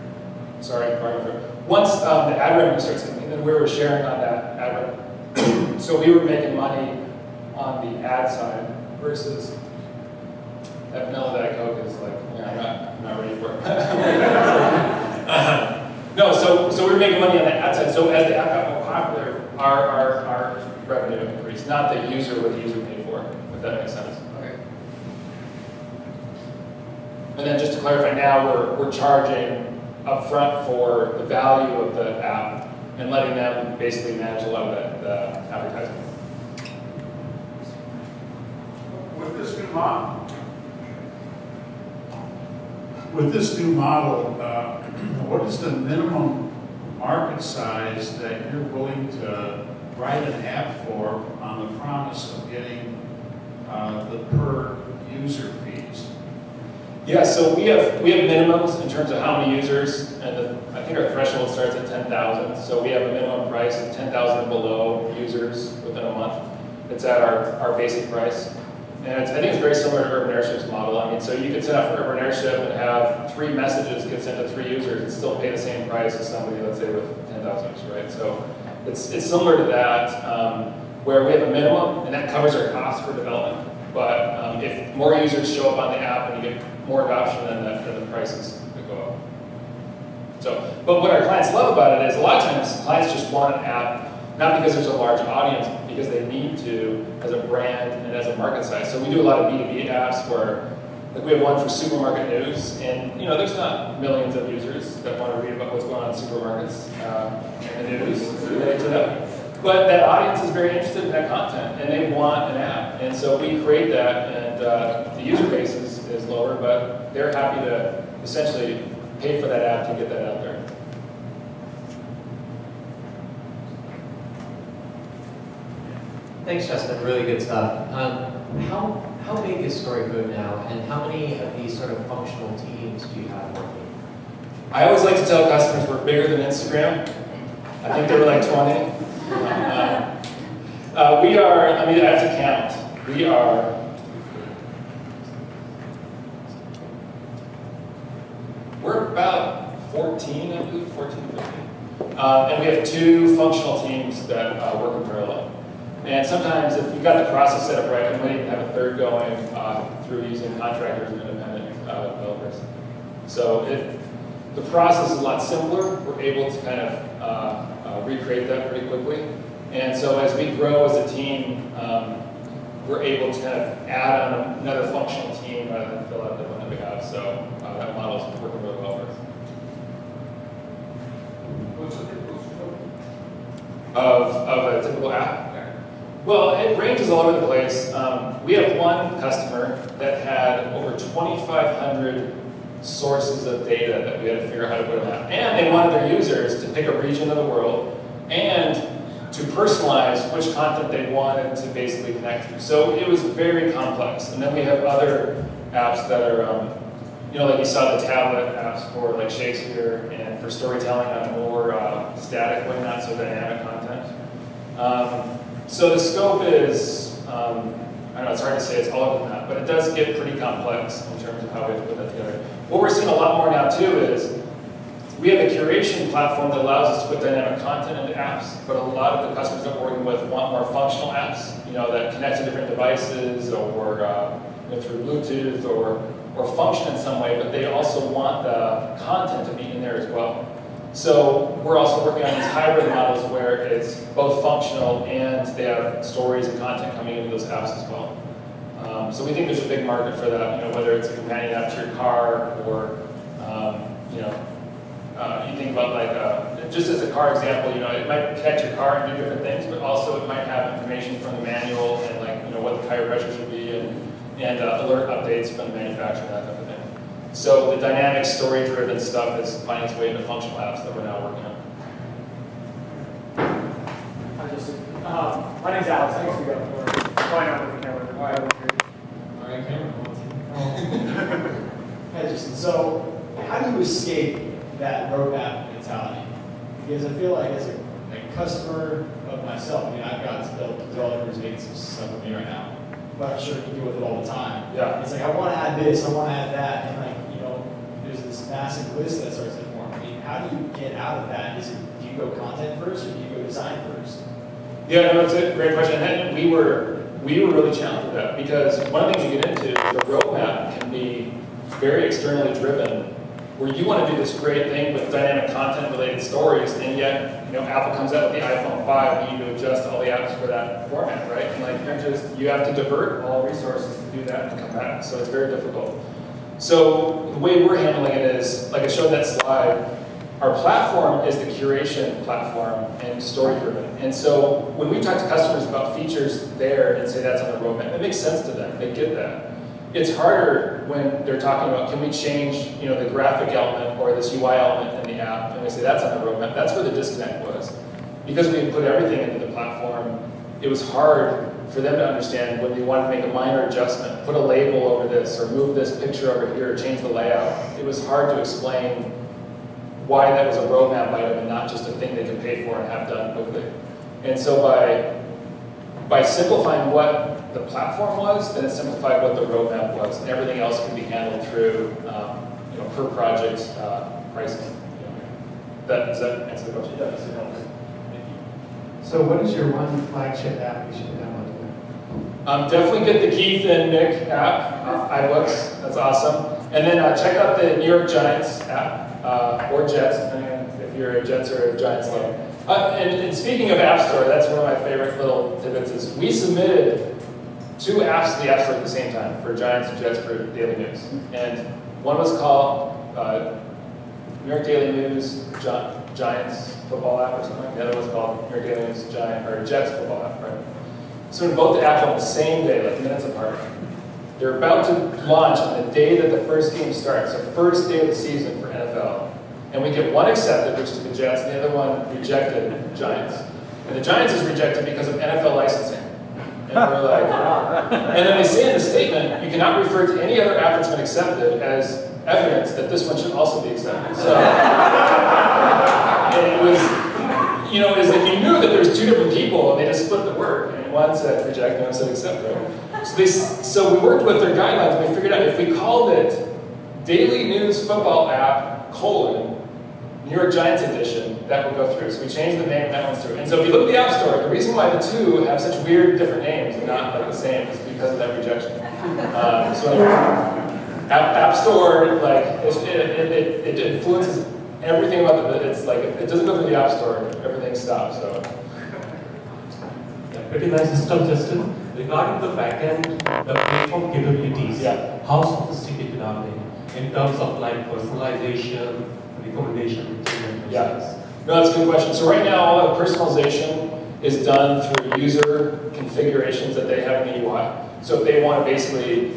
once the ad revenue starts coming in, then we were sharing on that ad revenue. So we were making money on the ad side versus that vanilla Diet Coke is like, yeah, I'm not ready for it. No, so we were making money on the ad side. So as the app got more popular, our revenue increased, not the user what the user paid for, if that makes sense. Okay. And then just to clarify, now we're charging upfront for the value of the app and letting them basically manage a lot of the advertising. With this new model, what is the minimum market size that you're willing to write an app for on the promise of getting the per user fees? Yeah, so we have minimums in terms of how many users, and I think our threshold starts at 10,000. So we have a minimum price of 10,000 and below users within a month. It's at our basic price. And I think it's very similar to Urban Airship's model. I mean, so you could set up for Urban Airship and have 3 messages get sent to 3 users and still pay the same price as somebody, let's say, with 10,000 users, right? So it's similar to that, where we have a minimum, and that covers our costs for development. But if more users show up on the app and you get more adoption, then the prices would go up. So, but what our clients love about it is a lot of times clients just want an app, not because there's a large audience, because they need to as a brand and as a market size. So we do a lot of B2B apps where, like we have one for supermarket news, and there's not millions of users that want to read about what's going on in supermarkets and the news related to them. But that audience is very interested in that content, and they want an app. And so we create that, and the user base is lower, but they're happy to essentially pay for that app to get that out there. Thanks, Justin. Really good stuff. How big is Storycode now, and how many of these sort of functional teams do you have working? I always like to tell customers we're bigger than Instagram. I think they were like 20. We are, I have to count. We are, we're about 14, I believe, 14, 15. And we have 2 functional teams that work in parallel. And sometimes if you've got the process set up right, we might even have a 3rd going through using contractors and independent developers. So the process is a lot simpler. We're able to kind of recreate that pretty quickly. And so as we grow as a team, we're able to kind of add on another functional team rather than fill out the one that we have. So that model is working really well for us. What's the typical scope? Of a typical app? Well, it ranges all over the place. We have one customer that had over 2,500 sources of data that we had to figure out how to put them out. And they wanted their users to pick a region of the world and to personalize which content they wanted to basically connect to. So it was very complex. And then we have other apps that are, like you saw the tablet apps for like Shakespeare and for storytelling on more static way, not so dynamic content. So the scope is, I don't know, it's hard to say it's all of that, but it does get pretty complex in terms of how we have to put that together. What we're seeing a lot more now too is we have a curation platform that allows us to put dynamic content into apps, but a lot of the customers that we're working with want more functional apps, that connect to different devices or through Bluetooth or function in some way, but they also want the content to be in there as well. So we're also working on these hybrid models where it's both functional and they have stories and content coming into those apps as well. So we think there's a big market for that, whether it's a companion app to your car or, you think about like, just as a car example, it might connect your car and do different things, but also it might have information from the manual and like, what the tire pressure should be and alert updates from the manufacturer, that type of thing. So the dynamic story-driven stuff is finding its way into functional apps that we're now working on. My name's Alex. Thanks for going. Why not with the camera? Why over here? All right, camera. Hey, Justin. So, how do you escape that roadmap mentality? Because I feel like as a customer of myself, I've got developers making some stuff with me right now, but I'm sure you deal with it all the time. Yeah. It's like I want to add this, I want to add that, and there's this massive list that starts to form. How do you get out of that? Do you go content first, or do you go design first? Yeah, no, that's a great question. And we were really challenged with that because one of the things you get into is the roadmap can be very externally driven, where you want to do this great thing with dynamic content related stories, and yet Apple comes out with the iPhone 5, and you need to adjust all the apps for that format, right? And like you have to divert all resources to do that and come back. So it's very difficult. So the way we're handling it is, like I showed that slide, our platform is the curation platform and story-driven. And so when we talk to customers about features there and say that's on the roadmap, it makes sense to them. They get that. It's harder when they're talking about, can we change the graphic element or this UI element in the app, and we say that's on the roadmap. That's where the disconnect was. Because we had put everything into the platform, it was hard for them to understand when they wanted to make a minor adjustment, put a label over this, or move this picture over here, or change the layout. It was hard to explain why that was a roadmap item and not just a thing they could pay for and have done quickly. And so by simplifying what the platform was, then it simplified what the roadmap was, and everything else can be handled through per project pricing. Does that answer the question? Yes, it does. So what is your one flagship app we should download today? Definitely get the Keith and Nick app off iBooks. That's awesome. And then check out the New York Giants app, or Jets, depending on if you're a Jets or a Giants lover. And speaking of App Store, that's one of my favorite little tidbits is we submitted 2 apps to the App Store at the same time for Giants and Jets for Daily News. And one was called New York Daily News Giants football app or something. The other was called New York Daily News Jets football app, right? So we both the apps on the same day, like minutes apart. They're about to launch on the day that the first game starts, the first day of the season for NFL. And we get one accepted, which is the Jets, and the other one rejected, Giants. And the Giants is rejected because of NFL licensing. And we're like, and then they say in the statement, you cannot refer to any other app that's been accepted as evidence that this one should also be accepted. So, and it was, is that you knew that there was 2 different people, and they just split the work. And one said reject, and one said accept, right? So we worked with their guidelines, and we figured out if we called it Daily News Football App, New York Giants edition, that would go through. So we changed the name, and that one's through. And so if you look at the App Store, the reason why the 2 have such weird different names and not like the same is because of that rejection. So anyway, App Store, like, it influences everything about it's like, it doesn't go through the App Store, everything stops, so. Yeah, pretty nice system, Justin. Regarding the backend, the platform capabilities, how sophisticated are they in terms of like personalization, recommendation? Yeah, no, that's a good question. So right now, all the personalization is done through user configurations that they have in the UI. So if they want to basically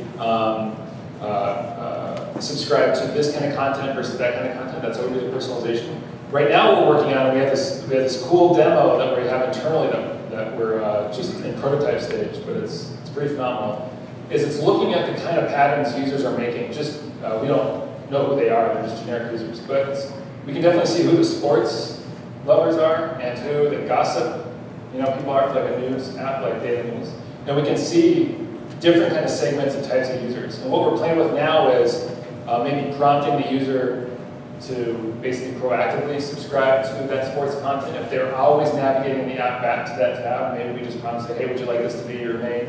subscribe to this kind of content versus that kind of content, that's how we do the personalization. Right now, we're working on, we have this cool demo that we have internally that we're just in prototype stage, but it's pretty phenomenal. It's looking at the kind of patterns users are making. Just we don't know who they are; they're just generic users, but we can definitely see who the sports lovers are and who the gossip, people are for like a news app like Daily News. And we can see different kind of segments and types of users. And what we're playing with now is maybe prompting the user to basically proactively subscribe to that sports content. If they're always navigating the app back to that tab, maybe we just prompt and say, hey, would you like this to be your main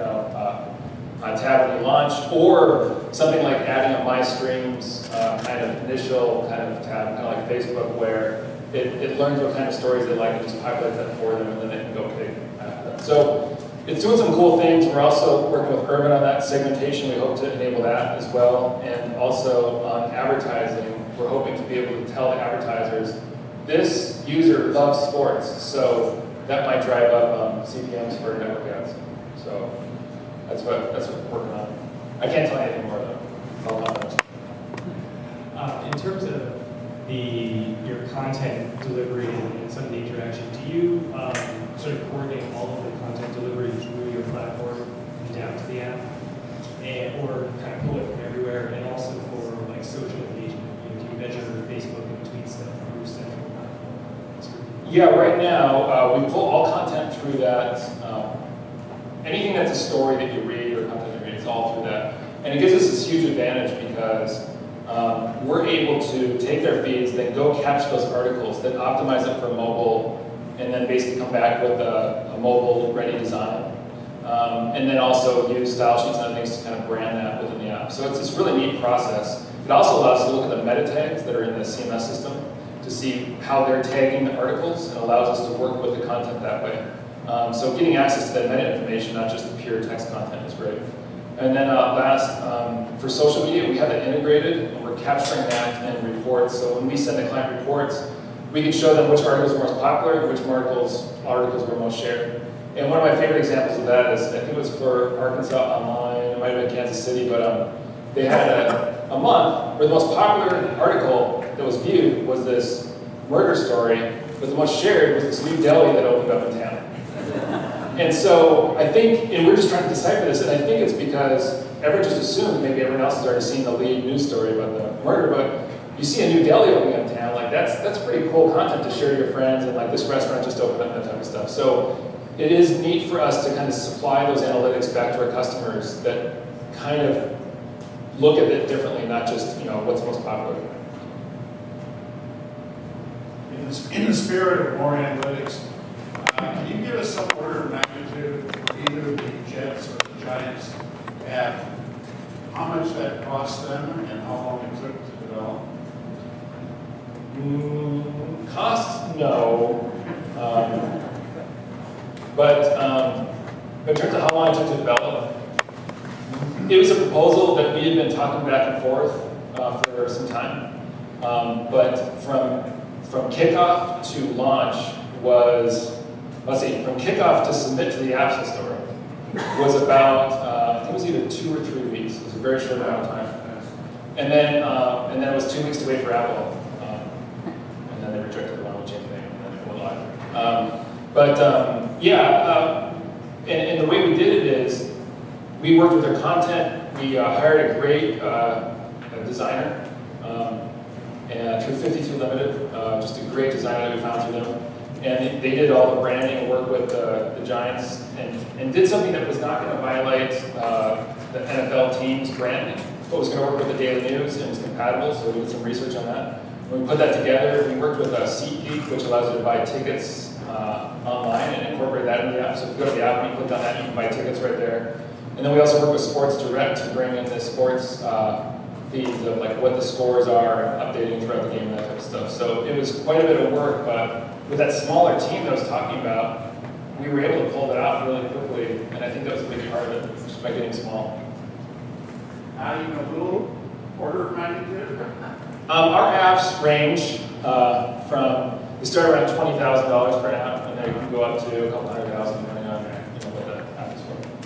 tab when you launch? Or something like adding a My Streams kind of initial kind of tab, kind of like Facebook, where it learns what kind of stories they like and just populates that for them, and then they can go pick after that. So it's doing some cool things. We're also working with Urban on that segmentation. We hope to enable that as well. And also on advertising, we're hoping to be able to tell the advertisers, this user loves sports, so that might drive up CPMs for network ads. So that's what we're working on. I can't tell you anything more though. I'll comment. In terms of your content delivery and some of the interaction, do you sort of coordinate all of the content delivery through your platform and down to the app, or kind of pull it from everywhere? And also for like social engagement, do you measure Facebook and tweet stuff through central platform? Yeah, right now we pull all content through that. Anything that's a story that you read or content that you read, it's all through that. And it gives us this huge advantage because we're able to take their feeds, then go catch those articles, then optimize it for mobile, and then basically come back with a mobile-ready design. And then also use style sheets and other things to kind of brand that within the app. So it's this really neat process. It also allows us to look at the meta tags that are in the CMS system to see how they're tagging the articles, and allows us to work with the content that way. So getting access to that meta information, not just the pure text content, is great. And then last, for social media, we have it integrated, and we're capturing that in reports. So when we send the client reports, we can show them which articles were most popular and which articles were most shared. And one of my favorite examples of that is, I think it was for Arkansas Online, it might have been Kansas City, but they had a month where the most popular article that was viewed was this murder story, but the most shared was this new deli that opened up in town. And so I think, and we're just trying to decipher this, and I think it's because everyone just assumes maybe everyone else has already seen the lead news story about the murder, but you see a new deli opening up in town, like that's pretty cool content to share to your friends, and like this restaurant just opened up, that type of stuff. So it is neat for us to kind of supply those analytics back to our customers that kind of look at it differently, not just what's most popular. In the spirit of more analytics, can you give us some order of magnitude for either the Jets or the Giants app, how much that cost them and how long it took to develop? Cost, no. But in terms of how long it took to develop, it was a proposal that we had been talking back and forth for some time. But from kickoff to launch was, let's see, from kickoff to submit to the App Store was about, I think it was either 2 or 3 weeks. It was a very short amount of time. And then it was 2 weeks to wait for Apple. And then they rejected the one with change name, and then it went live. And the way we did it is, we worked with their content. We hired a great designer through 52 Limited, just a great designer that we found through them. And they did all the branding and work with the Giants and did something that was not going to violate the NFL team's branding, but was going to work with the Daily News and was compatible, so we did some research on that. When we put that together, we worked with SeatGeek, which allows you to buy tickets online and incorporate that in the app. So if you go to the app and you click on that, you can buy tickets right there. And then we also work with Sports Direct to bring in the sports feeds of like what the scores are and updating throughout the game and that type of stuff. So it was quite a bit of work, but with that smaller team that I was talking about, we were able to pull that out really quickly, and I think that was a big part of it, just by getting small. Not even a little order of magnitude? Our apps range from, they start around $20,000 per app, and then you can go up to a couple $100,000 depending on what the app is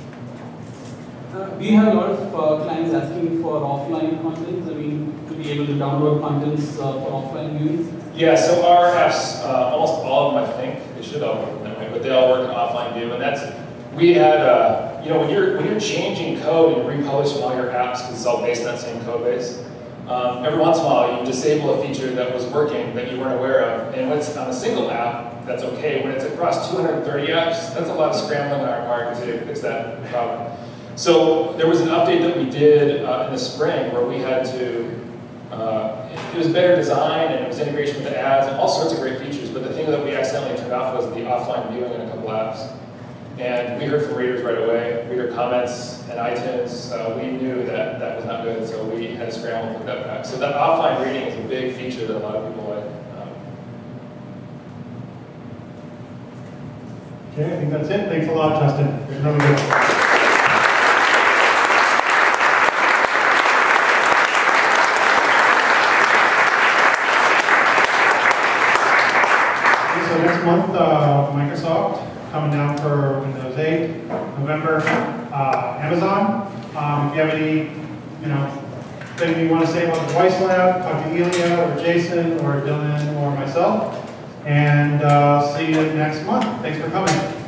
for. We have a lot of clients asking for offline contents, to be able to download contents for offline viewing. Yeah, so our apps, almost all of them, I think, they should all work that way, but they all work in offline view, and that's, we had, when you're changing code and republishing all your apps, because it's all based on that same code base, every once in a while you disable a feature that was working that you weren't aware of, and when it's on a single app, that's okay. When it's across 230 apps, that's a lot of scrambling on our part to fix that problem. So there was an update that we did in the spring where we had to, it was better design and it was integration with the ads and all sorts of great features, but the thing that we accidentally turned off was the offline viewing in a couple apps. And we heard from readers right away, reader comments and iTunes, we knew that that was not good, so we had to scramble to put that back. So that offline reading is a big feature that a lot of people like. Okay, I think that's it. Thanks a lot, Justin. It was really good. So next month, Microsoft coming down for Windows 8, November, Amazon. If you have any, thing you want to say about the Voice Lab, talk to Elia or Jason or Dylan or myself. And see you next month. Thanks for coming.